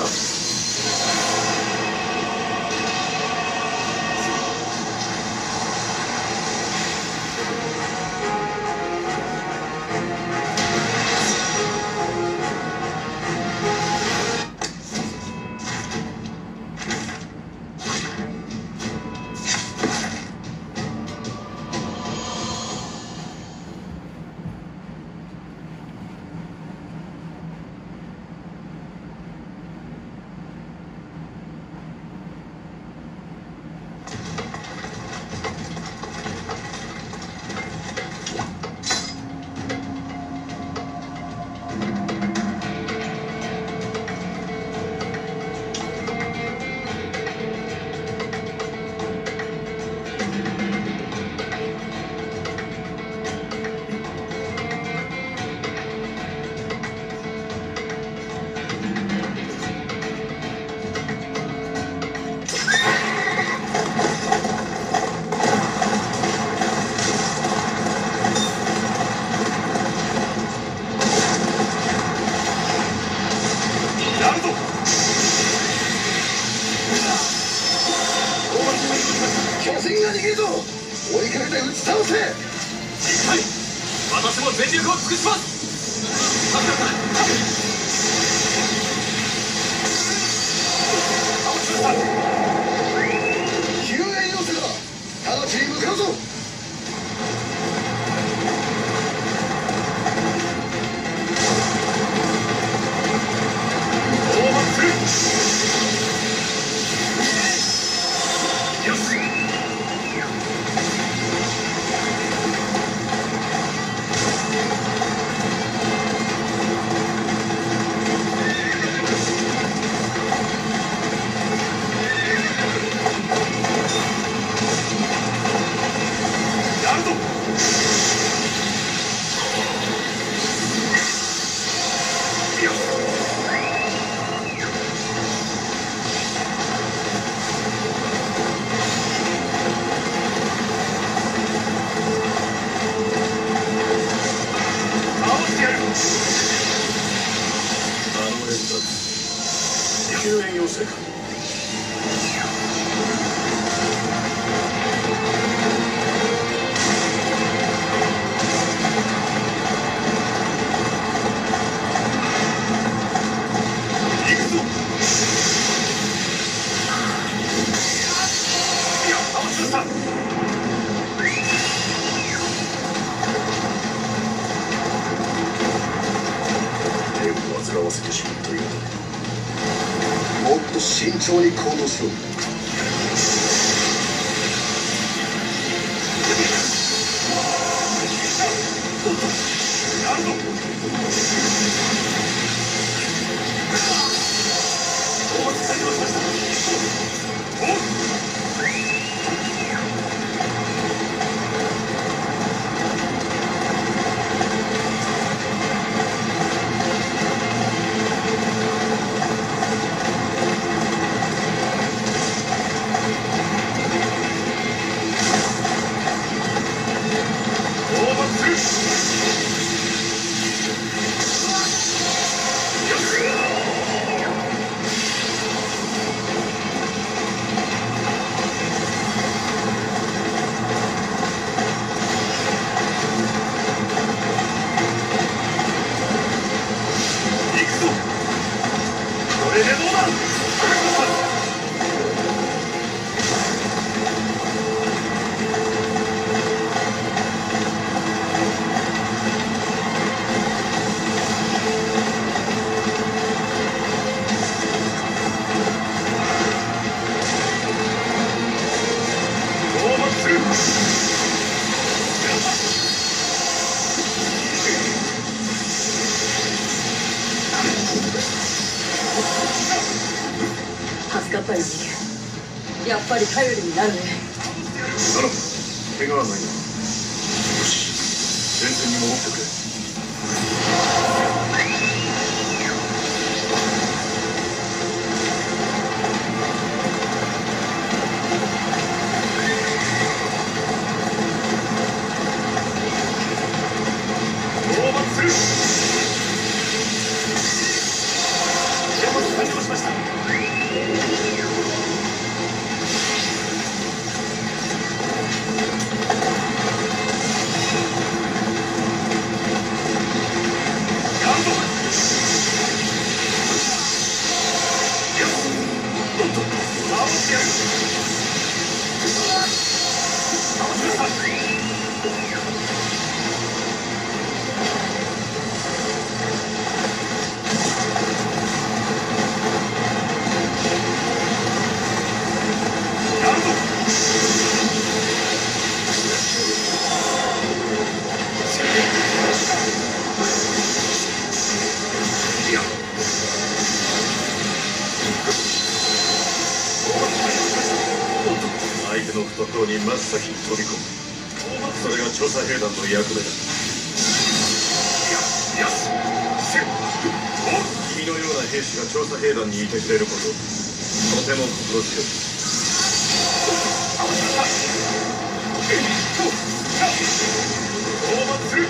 せいか。行くぞ。いや、倒しました。手を煩わせてしまったようだ。 もっと慎重に行動しろ。 やるぞ。おお、使いました。おう。オーバーする。行くぞ。これでどうだ。オーバーする。 助かったよ人間。やっぱり頼りになるね。 頼む。怪我はないな。よし、前線に戻ってくれ。オーバーする。出発完了しました。やるぞ。よし。おっと、倒してやる。倒しました。やるぞ。いや。相手の懐に真っ先に飛び込む。それが調査兵団の役目だ。よし。君のような兵士が調査兵団にいてくれること、とても心強い。オーバーする。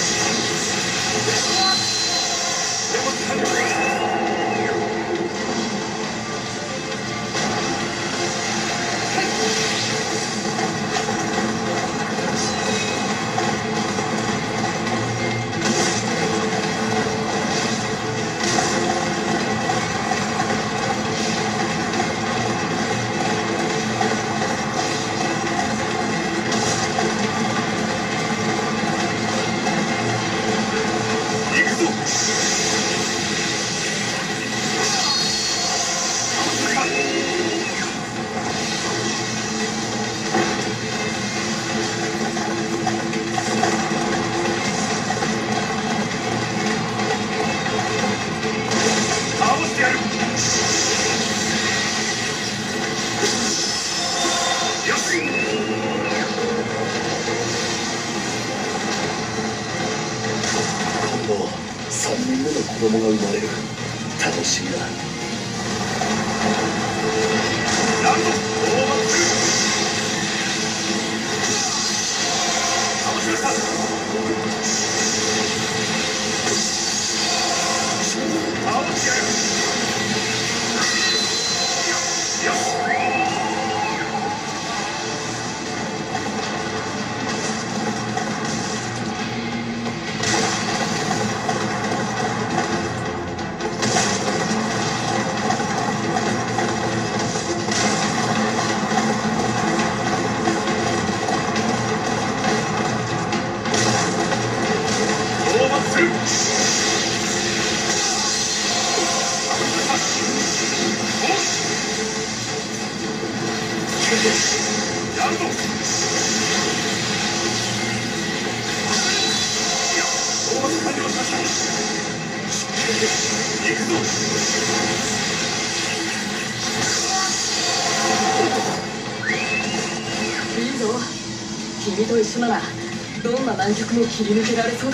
行くぞ。倒してやる。よし。 今度さんにんめの子供が生まれる。楽しみだ。 やるぞ。オーバーする。倒しました。倒してやる。 やるぞ。いや、討伐完了しました。行くぞ。 いいぞ。君と一緒ならどんな難局も切り抜けられそうだ。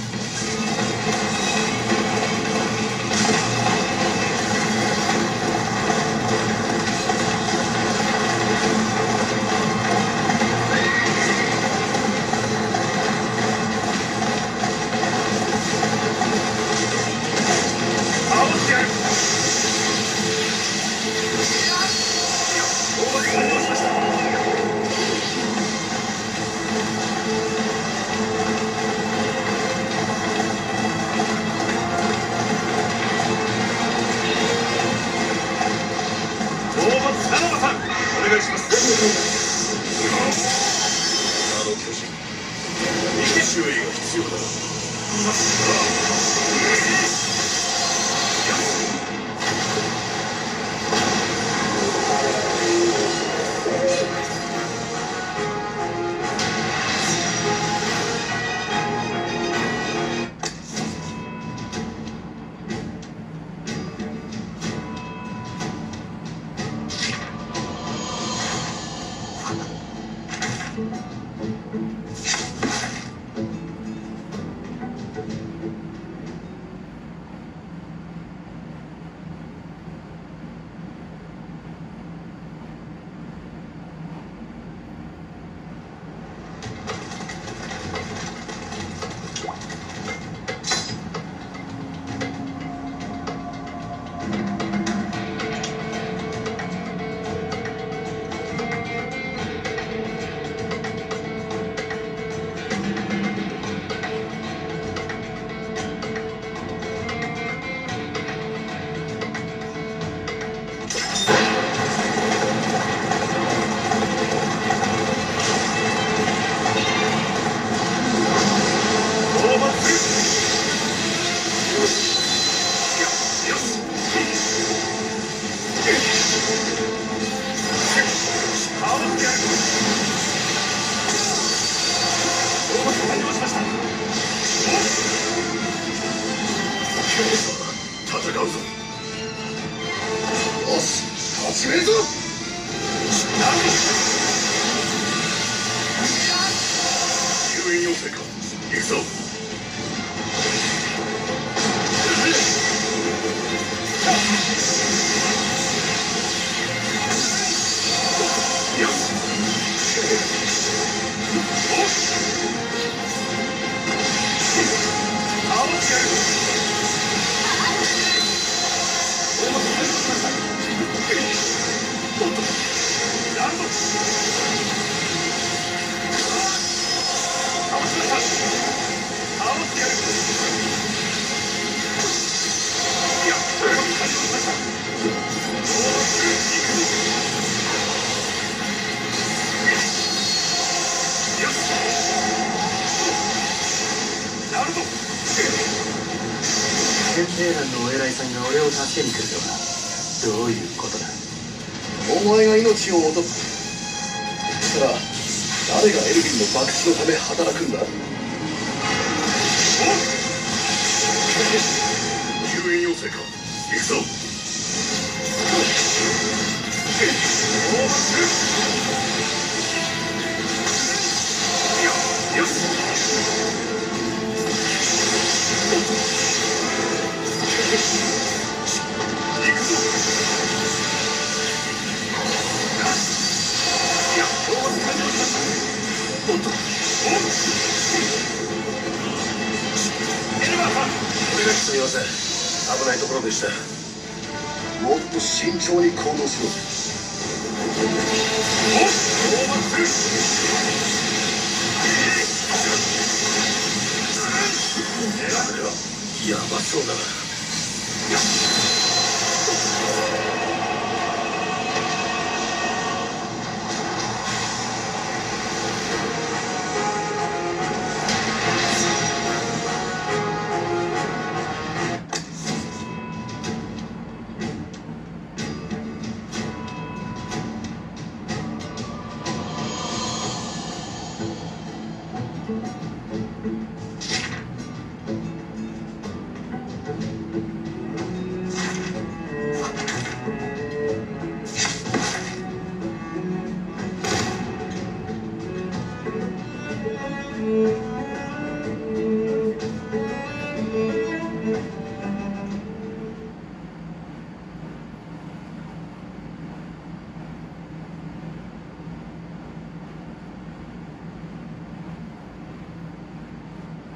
憲兵団のお偉いさんが俺を助けに来るとはどういうことだ。 お前が命を落とすしたら誰がエルヴィンの爆死のため働くんだ。 救援要請か。行くぞ。よし。行くぞ。いや、討伐完了しました。おっと。おっ。エルバーさん、お願いすみません。危ないところでした。 もっと慎重に行動しろ。 おっ、討伐する。それはやばそうだな。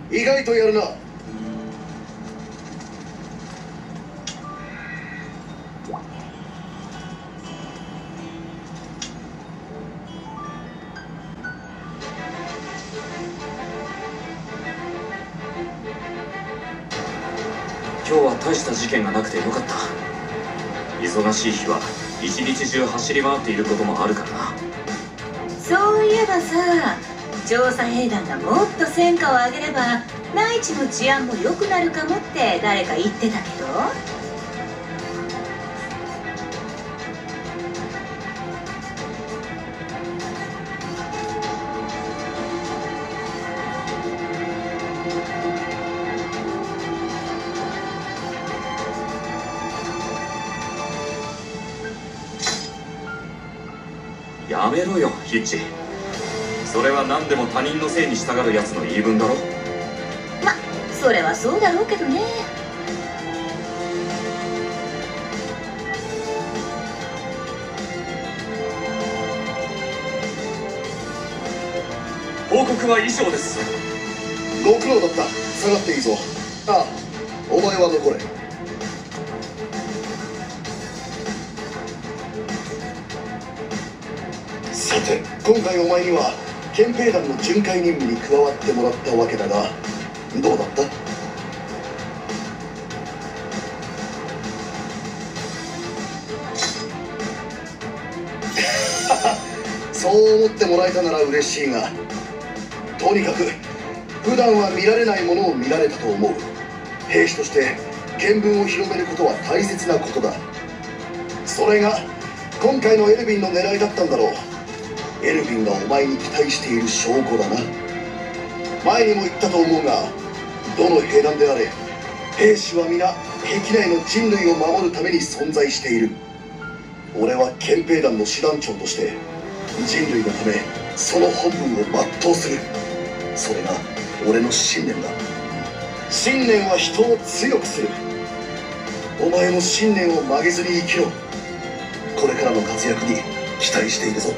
意外とやるな。 今日は大した事件がなくてよかった。忙しい日は一日中走り回っていることもあるからな。 そういえばさ、調査兵団がもっと戦果を上げれば内地の治安も良くなるかもって誰か言ってたけど。 やめろよヒッチ。それは何でも他人のせいにしたがるやつの言い分だろ。 ま、それはそうだろうけどね。 報告は以上です。 ご苦労だった。下がっていいぞ。ああ、お前は残れ。さて、今回お前には憲兵団の巡回任務に加わってもらったわけだが、どうだった？そう思ってもらえたなら嬉しいが、とにかく普段は見られないものを見られたと思う。兵士として見聞を広めることは大切なことだ。それが今回のエルヴィンの狙いだったんだろう。エルヴィンがお前に期待している証拠だな。前にも言ったと思うが、どの兵団であれ兵士は皆壁内の人類を守るために存在している。俺は憲兵団の師団長として人類のためその本分を全うする。それが俺の信念だ。信念は人を強くする。お前も信念を曲げずに生きろ。これからの活躍に期待しているぞ。